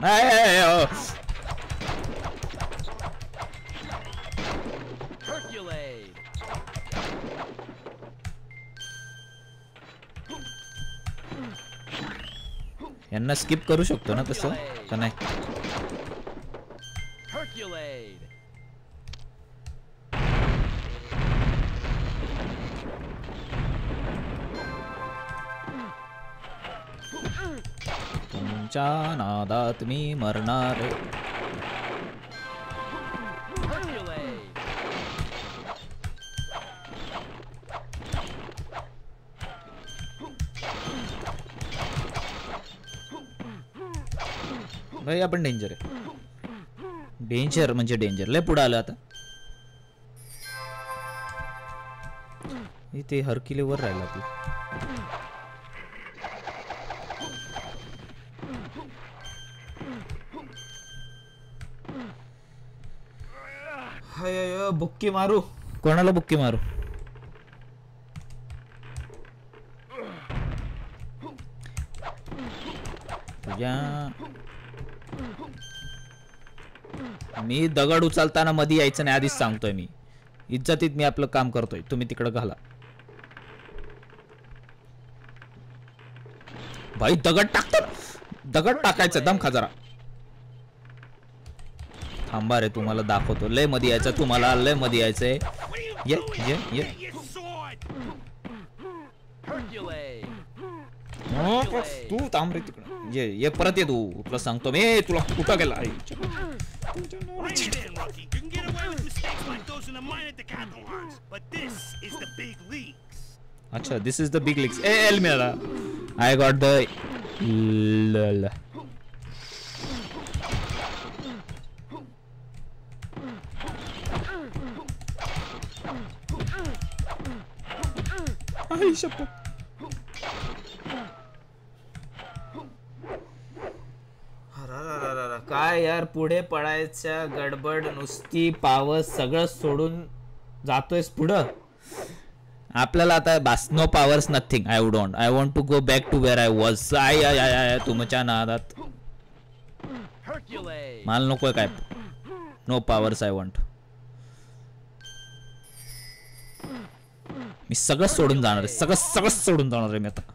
यांना स्किप करू शकतो ना तसं का नाही? तुमच्या नादात मी मरणार. भाई आपण डेंजर आहे. डेंजर म्हणजे डेंजर. लय पुढे आलं आता. इथे हरकिले वर राहिला आपलं. बुक्की मारू. कोणाला बुक्की मारू? तुझ्या मी दगड उचलताना मध्ये यायचं नाही, आधीच सांगतोय मी. इज्जतीत मी आपलं काम करतोय, तुम्ही तिकडे घाला. भाई दगड टाकतो. दगड टाकायचं. दम खा जरा. थांबा रे, तुम्हाला दाखवतो. लय मध्ये यायचं तुम्हाला. लय मध्ये यायचंय. ये ये ये तू थांब रे तिकडे. ये ये परत ये. तू तुला सांगतो मी. तुला कुठं गेला? अच्छा, this is the big leagues. L मिळाला. आय गॉट द आई शप्पथ. काय यार पुढे पडायच्या गडबड नुसती पावर सगळं सोडून जातोयस पुढं. आपल्याला आता बास no powers nothing. I want to go back to where I was. I तुमच्या नादात मला नकोय काय. No powers I want. मी सगळं सोडून जाणार आहे. सगळं सोडून जाणार आहे मी आता.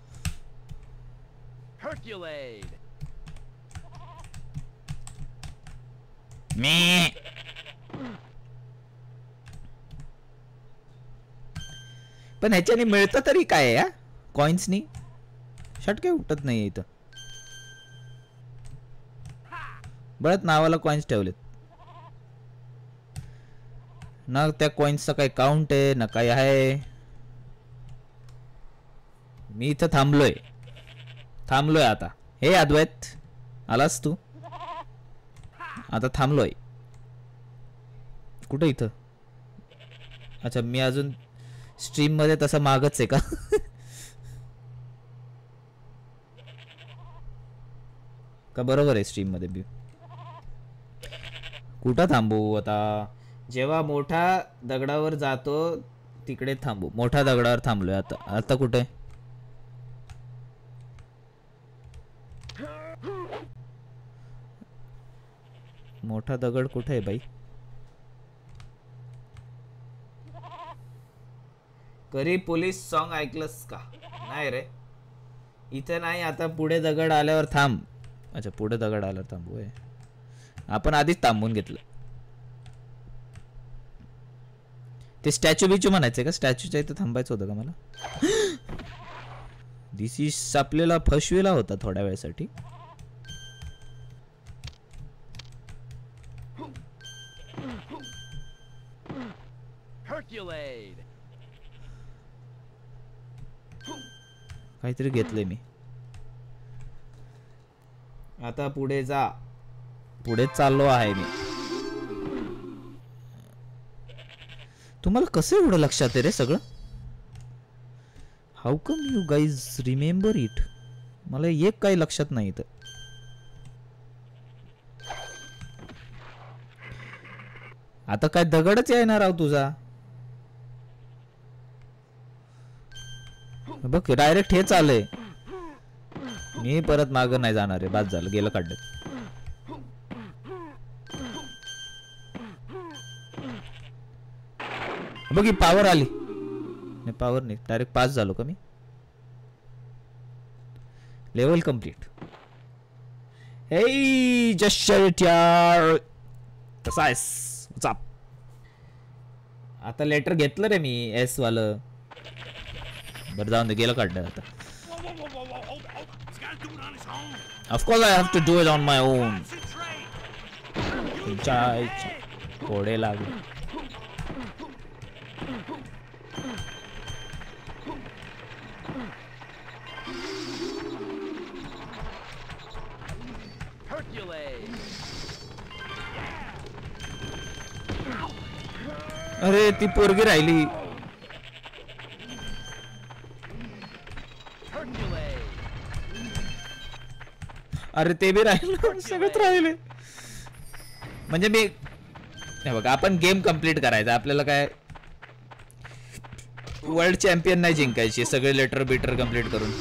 मी पण ह्याच्याने मिळतं तरी काय या कॉइन्सनी. शट काही उठत नाही इथं. बरंच नावाला कॉइन्स ठेवलेत ना. त्या कॉइन्सचा काही काउंट आहे ना काय आहे. मी इथं थांबलोय आता. हे अद्वैत आलास तू. आता थांबलोय कुठं इथं. अच्छा मी अजून स्ट्रीम मध्ये तसं मागच आहे का. का बरोबर आहे स्ट्रीम मध्ये बी. कुठं थांबू आता. जेव्हा मोठ्या दगडावर जातो तिकडे थांबू. मोठ्या दगडावर थांबलोय आता. आता कुठे. मोठा दगड कुठे आहे बाई. करी पोलीस सॉन्ग ऐकलंस का. नाही रे इथे नाही. आता पुढे दगड आल्यावर थांब. अच्छा पुढे दगड आल्यावर थांबू. आपण आधीच थांबून घेतलं. ते स्टॅच्यू बिच्यू म्हणायचं का. स्टॅच्यूच्या इथं थांबायचं होतं का मला. दिस इज आपल्याला फसवेला होता थोड्या वेळासाठी. काहीतरी घेतलंय मी. आता पुढे जा. पुढे चाललो आहे मी. तुम्हाला कसं एवढं लक्षात आहे रे सगळं. How come you guys remember it. मला एक काही लक्षात नाही इथं. आता काय दगडच येणार आहो तुझा. बघ डायरेक्ट हे चालय. मी परत माग नाही जाणार आहे. बाद झालं गेलं काढलं. बघ ही पावर आली. पावर नाही डायरेक्ट पास झालो का मी. Level complete. हे जस्ट यार कसा आहेस. आता लेटर घेतलं रे मी एस वालं. बरं जाऊन दे गेलं काढलं आता. Of course I have to do it on my own. घोडे लागले. अरे ती पोरगी राहिली. अरे ते बी राहिलं. सगळंच राहिले. म्हणजे मी हे बघा आपण गेम कंप्लीट करायचा. आपल्याला काय वर्ल्ड चॅम्पियन नाही जिंकायची. सगळे लेटर बिटर कंप्लीट करून.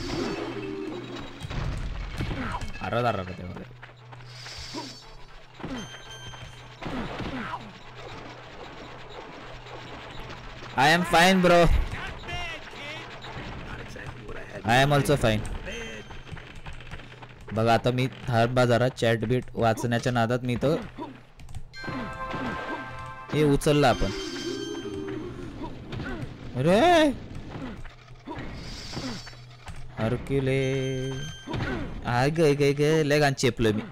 अरे त्यामध्ये I am fine bro. I am also fine. बघा आता मी थांबा जरा. चॅट बीट वाचण्याच्या नादात मी तर हे उचललं आपण. अरे हरक्युले गे लय गाण चेपलं मी.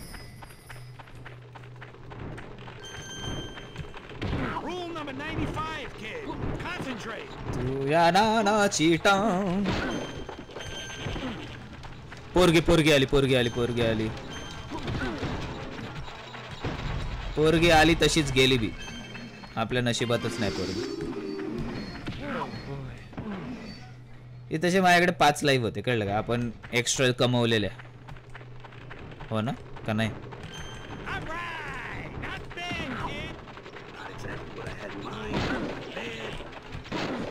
तू या नानाची टांग. पोरगी आली तशीच गेली बी. आपल्या नशिबातच नाही पोरगी. हे तसे माझ्याकडे 5 लाईव्ह होते कळलं का. आपण एक्स्ट्रा कमवलेले हो ना का नाही.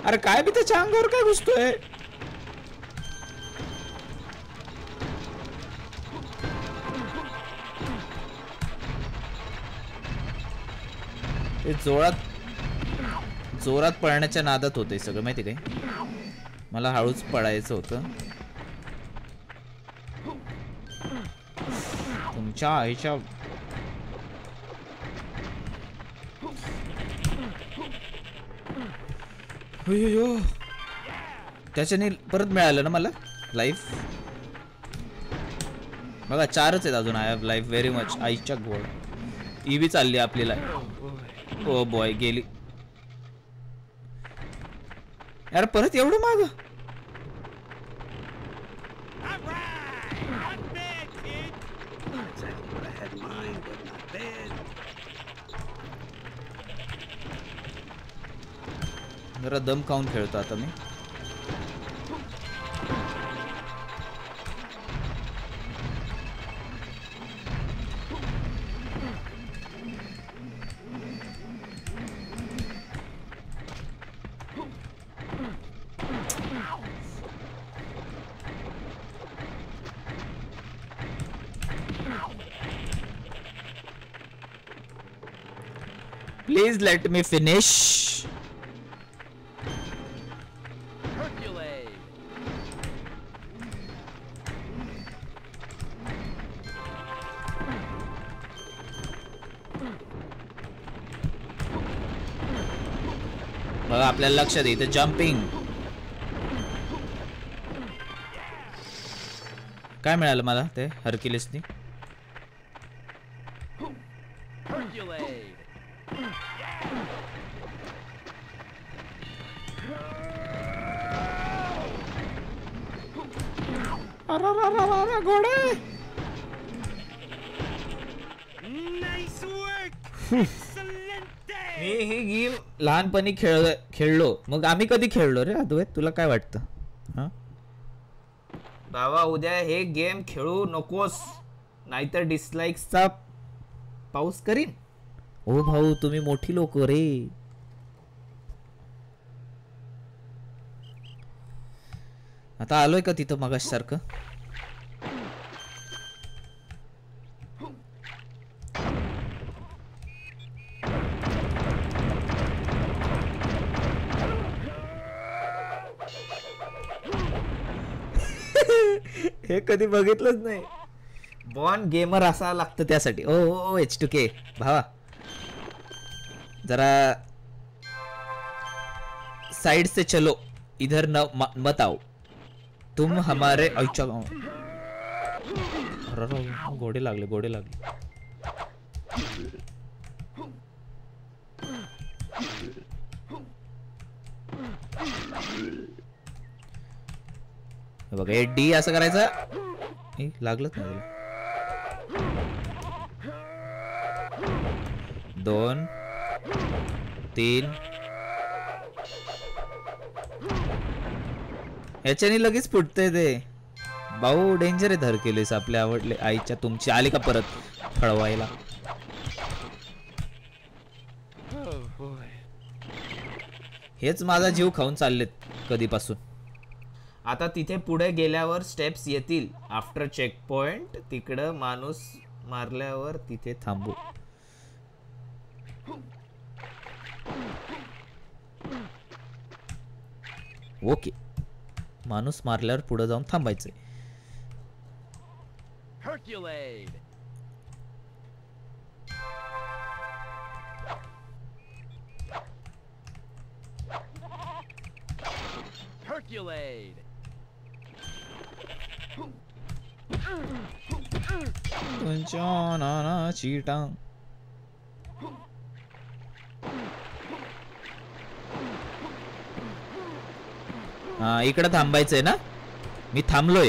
अरे काय बी त्याच्या अंगावर काय घुसतोय? ते जोरात पळण्याच्या नादात होते सगळं माहिती काय. मला हळूच पळायचं होतं. तुमच्या आईच्या त्याच्याने परत मिळालं ना मला लाईफ. बघा 4च आहेत अजून. I have life very much. आईच्या गोड ईव्ही चालली आपली लाईफ. ओ बॉय गेली यार. परत एवढं माग. जरा दम खाऊन खेळतो आता मी. Please let me finish. बघा आपल्याला लक्षात येतं जम्पिंग. काय मिळालं मला ते हरक्युलिसनी? घोडे. Nice work. Excelente. मी ही गेम लहानपणी खेळलो. मग आम्ही कधी खेळलो रे अद्वैत? तुला काय वाटतं? हा बाबा उद्या हे गेम खेळू नकोस नाहीतर डिसलाइक्सचा पाऊस करीन. ओ भाऊ तुम्ही मोठी लोक रे. आता आलोय का तिथं मगाश सारखं? हे कधी बघितलंच नाही. बॉर्न गेमर असा लागतं त्यासाठी. ओ ओ H2K भावा जरा साइड से चलो इधर न मत आओ तुम हमारे. अच्छा घोडे लागले घोडे लागले. बघा हे डी असं करायचं. लागलंच नाही. 2 3 याच्याने लगेच फुटतंय ते. भाऊ डेंजर आहे हरक्युलिस. आपले आवडले आईच्या. तुमची आली का परत फळवायला? हेच माझा जीव खाऊन चाललेत कधीपासून. आता तिथे पुढे गेल्यावर स्टेप्स येतील. आफ्टर चेक पॉइंट तिकडं माणूस मारल्यावर तिथे थांबू. ओके माणूस मारल्यावर पुढे जाऊन थांबायचंय. Herculade. Herculade. तुमच्या नानाची टांग. हा इकडे थांबायचंय ना. मी थांबलोय.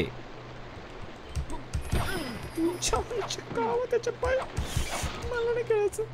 मला नाही कळायचं.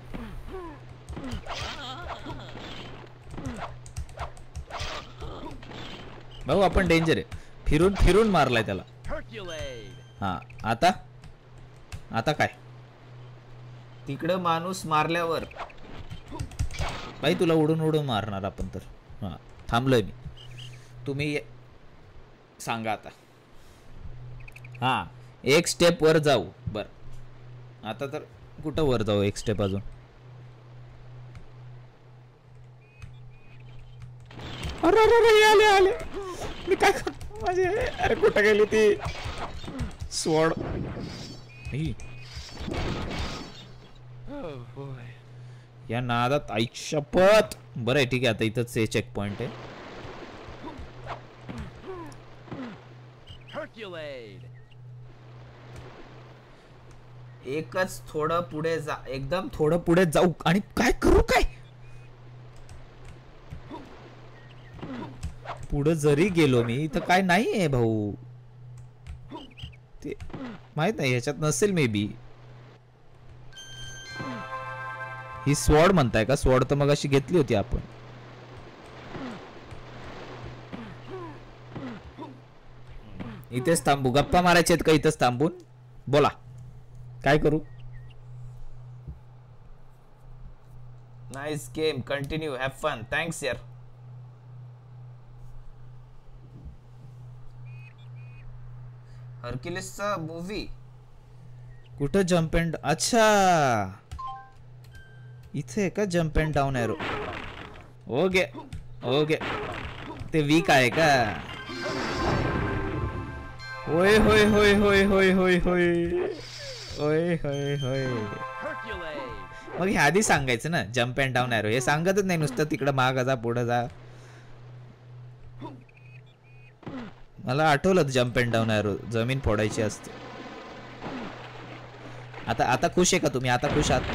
भाऊ आपण डेंजर आहे. फिरून फिरून मारलाय त्याला. हा आता आता काय? तिकडं माणूस मारल्यावर भाई तुला उडून उडून मारणार आपण तर. हा थांबलोय मी. तुम्ही सांगा आता. हां, एक स्टेप वर जाऊ. बरं, आता तर कुठं वर जाऊ एक स्टेप अजून. अरे अरे अरे, आले आले. मी काय करतो माझे. अरे कुठं गेली ती स्वॉर्ड. या नादात आई शपथ. बरं आहे, ठीक आहे. आता इथंच चेक पॉइंट आहे. Herculade. एकच थोडं पुढे जा. एकदम थोडं पुढे जाऊ. आणि काय करू काय. पुढे जरी गेलो मी तर काय नाही आहे भाऊ. ते माहित नाही, ह्याच्यात नसेल मे बी. ही स्वॉर्ड म्हणताय का. स्वॉर्ड तर मग अशी घेतली होती आपण. इथेच थांबू. गप्पा मारायचे आहेत का इथेच थांबून. बोला काय करू. Nice game, continue, have fun. Thanks यार. हरक्युलिसचा मूवी कुठं. Jump and. अच्छा, इथे का jump and down arrow. Okay okay, ते वीक आहे का. होय होय होय होय होय होय होय होय होय होय. मग हे आधी सांगायचं ना, जम्प अँड डाऊन एरो. हे सांगतच नाही, नुसतं तिकडं मागं जा पुढं जा. मला आठवलं जम्प अँड डाऊन एरो जमीन फोडायची असते. आता आता खुश आहे का तुम्ही. आता खुश आहात.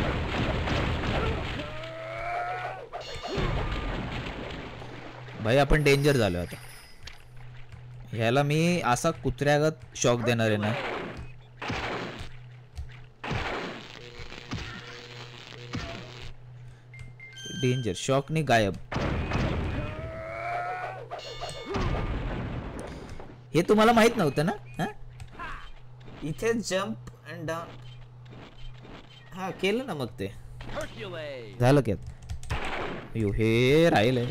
भाई आपण डेंजर झालो आता. ह्याला मी असा कुत्र्यागत शॉक देणार आहे ना. डेंजर शॉकनी गायब. हे तुम्हाला माहित नव्हतं ना. हा, इथे जम्प अँड डाऊन. हा केलं ना मग ते झालं की. अयो हे राहिलंय.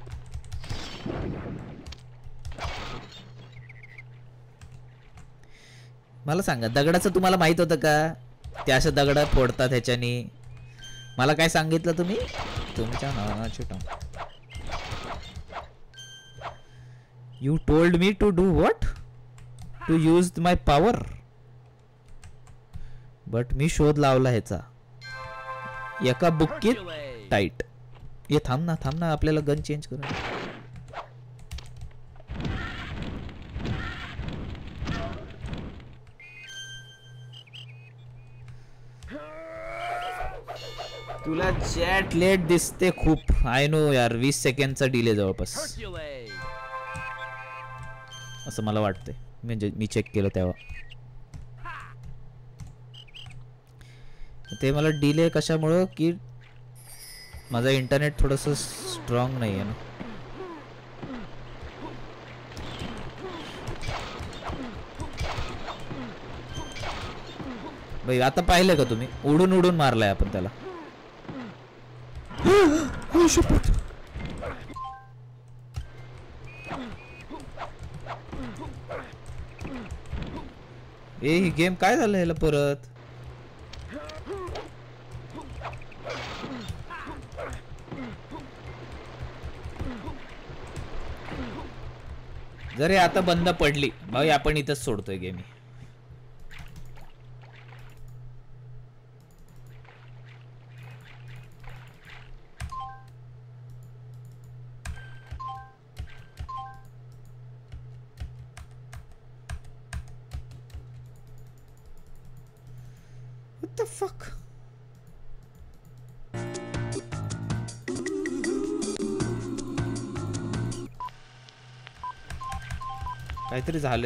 मला सांगा, दगडाचं तुम्हाला माहित होतं का. ते असं दगड फोडतात ह्याच्यानी. मला काय सांगितलं तुम्ही. तुमच्या नावाची टांग. You told me to do what? To use my power. But मी शोध लावला ह्याचा. एका बुक्कीत टाईट. ये थांब ना आपल्याला गन चेंज करू. तुला चॅट लेट दिसते खूप. आय नो यार, 20 सेकंडचा डिले जवळपास असं मला वाटतंय. म्हणजे मी चेक केलं तेव्हा. ते मला डिले कशामुळं की माझा इंटरनेट थोडंसं स्ट्रॉंग नाही आहे ना. भाई आता पाहिलं का तुम्ही. उडून उडून मारलाय आपण त्याला. ए ही गेम काय झालं ह्याला परत. जर आता बंद पडली भाई आपण इथंच सोडतोय गेम. What the fuck? काहीतरी झाले.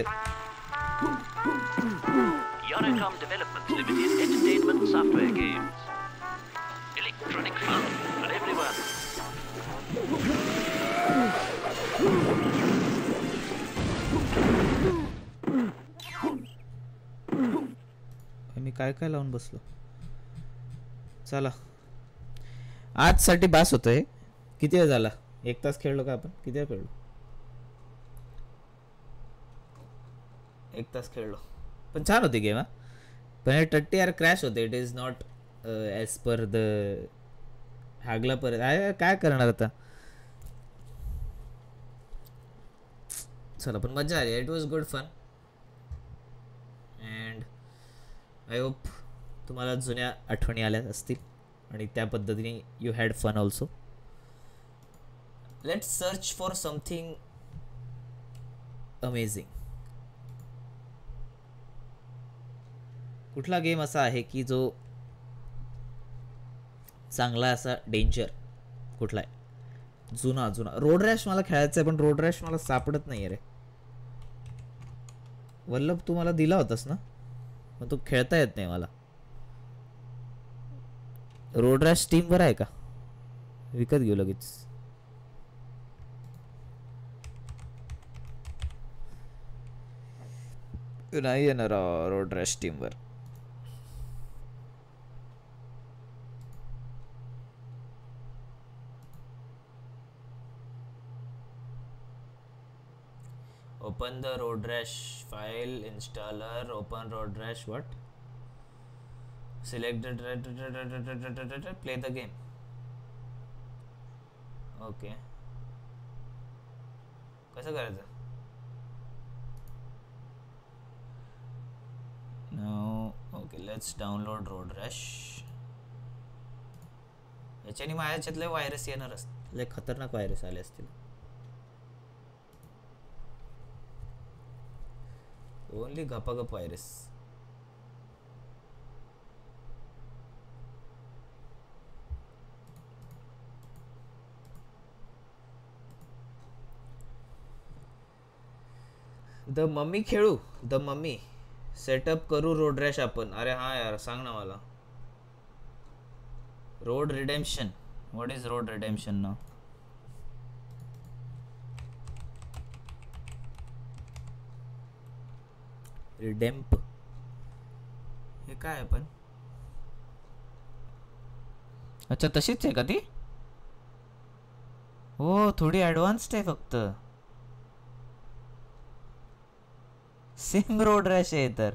Unicom Developments Limited Entertainment Software Games. Electronic fun for everyone. मी काय काय लावून बसलो. चला आजसाठी बास होतोय. किती वेळ झाला. एक तास खेळलो का आपण? किती वेळ खेळलो? एक तास खेळलो. पण छान होती गेम. हा पण हे टट्टी यार क्रॅश होते. It is not as per the हागला परत काय करणार आता. चला पण मजा आली. It was good fun and I hope तुम्हाला जुन्या आठवणी आल्या असतील आणि त्या पद्धतीने you had fun also. Let's search for something amazing. कुठला गेम असा आहे की जो चांगला असा डेंजर कुठला आहे? जुना रोड रॅश मला खेळायचा आहे पण रोड रॅश मला सापडत नाही रे. वल्लभ तू मला दिला होतास ना, पण तो खेळता येत नाही मला. रोड रॅश स्टीमवर आहे का? विकत घेऊ लगेच. नाही येणार रोड रॅश स्टीमवर. Open the road rash file installer. Open road rash. What? Select the play the game. Okay. कसं करायचं? No. Okay, let's download road rash. याच्याने माझ्याच्यातले व्हायरस येणार असतील. लय खतरनाक व्हायरस आले असतील. ओनली गपागप व्हायरस. द मम्मी खेळू. द मम्मी सेटअप करू रोड रॅश आपण. अरे हा यार सांग ना मला. Road redemption. What is road redemption ना? रिडेम्प हे काय आहे पण? अच्छा तशीच आहे का ती? हो थोडी ॲडव्हान्स्ड आहे फक्त. सेम रोड रॅश आहे तर.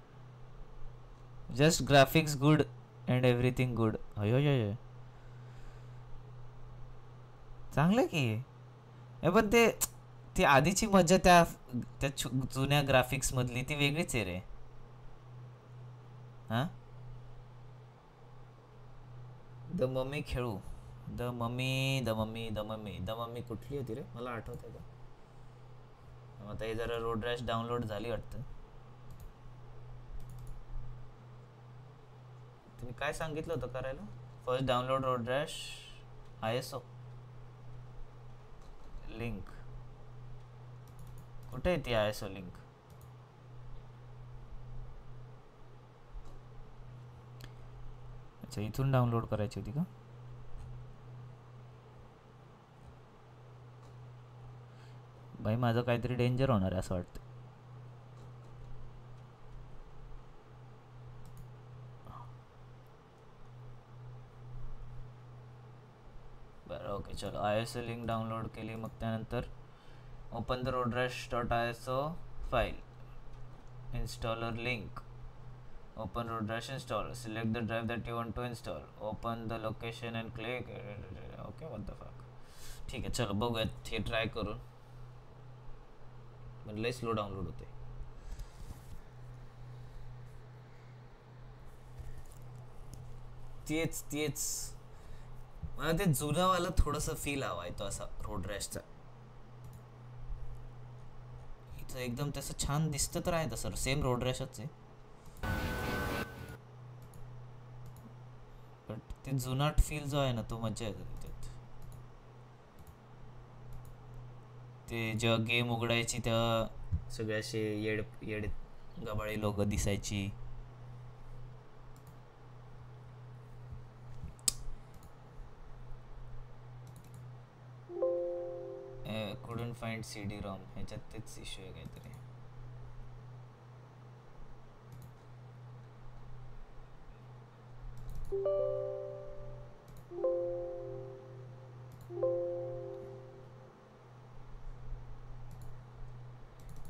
Just graphics good and everything good. अयो यो चांगलं की हे. पण ते ती आधीची मजा त्या त्या जुन्या ग्राफिक्स मधली ती वेगळीच आहे रे. हां द मम्मी खेळू. The mummy the mummy the mummy the mummy कुठली होती रे? मला आठवत आहे का? आता हे जरा रोड रॅश डाउनलोड झाली वाटतं. तुम्ही काय सांगितलं होतं करायला? First download road rash ISO link. कुठे आहे ती ISO लिंक? अच्छा इथून डाउनलोड करायची होती का? भाई माझं काहीतरी डेंजर होणार आहे असं वाटतं. बरं ओके चलो ISO लिंक डाउनलोड केली. मग त्यानंतर open the road rash .ISO file. Installer link. Open road rash installer. Select the drive that you want to install. Open the location and click. Okay, what the fuck. ठीक आहे चलो बघूयात हे try करून. पण लय स्लो डाउनलोड होते. तेच मला ते जुनावाला थोडंसं फील हवा आहे तो असा रोड रॅशचा. इथं एकदम तसं छान दिसतं तर आहे तसं सेम रोड रॅशच आहे. बट ते जुनाट फील जो आहे ना तो मजा येते त्यात. ते जेव्हा गेम उघडायची तेव्हा सगळे असे येड गबाळी लोक दिसायची. couldn't find CD-ROM. ह्याच्यात तेच इश्यू आहे काहीतरी.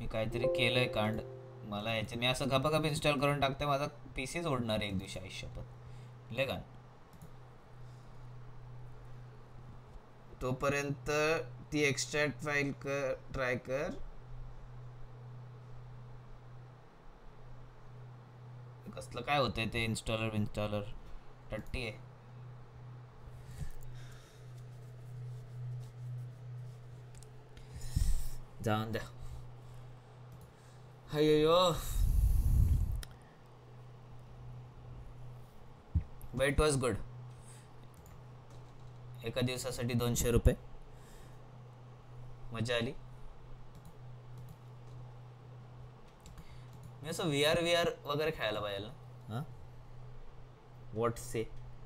मी काहीतरी केलंय कांड. मला याचे मी असं गपगप इन्स्टॉल करून टाकते, माझा पीसीच ओढणार आहे एक दिवशी आयुष्यपत. ले का तोपर्यंत ती एक्स्ट्रॅक्ट फाईल ट्राय कर. कसलं काय होतंय ते इन्स्टॉलर टट्टी आहे. जाऊन द्या. अय्यो बट इट वॉज गुड. एका दिवसासाठी 200 रुपये, मजा आली. मी असं VR वगैरे खेळायला पाहिजे ना. हां व्हॉट से.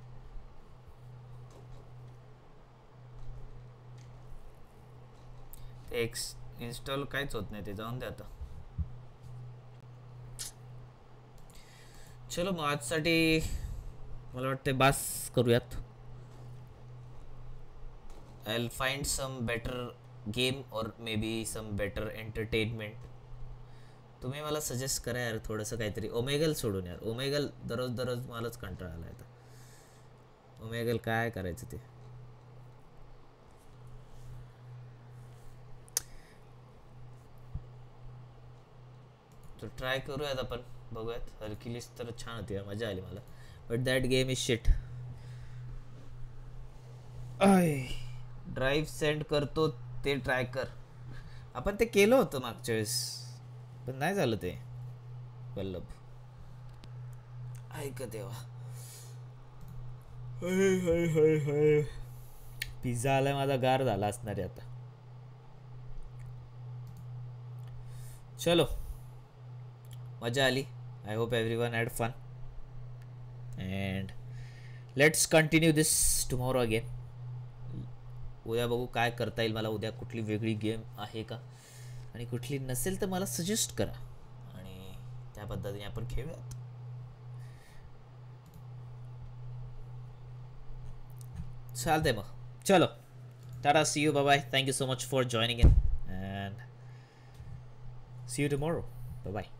ते इन्स्टॉल काहीच होत नाही ते, जाऊन दे आता. चलो मग आजसाठी मला वाटते बास करूयात. I will find some better game और maybe some better entertainment. तुम्ही मला सजेस्ट करा यार थोडंसं काहीतरी. ओमेगल सोडून यार, ओमेगल दररोज मलाच कंटाळा आला आता. ओमेगल काय करायचं ते. तो ट्राय करूयात आपण, बघूयात. हरक्युलिस तर छान होती, मजा आली मला. But that game is shit. Drive send करतो ते ट्राय कर. आपण ते केलं होतं मागच्या वेळेस पण नाही झालं ते. वल्लभ ऐक तेव्हा. पिझ्झा आलाय माझा, गार झाला असणार आहे आता. चलो मजा आली. I hope everyone had fun and let's continue this tomorrow again. उद्या बघू काय करता येईल मला. उद्या कुठली वेगळी गेम आहे का, आणि कुठली नसेल तर मला सजेस्ट करा आणि त्या पद्धतीने आपण खेळूयात. चालतंय मग. चलो tata, see you, bye bye. Thank you so much for joining in and see you tomorrow. Bye bye.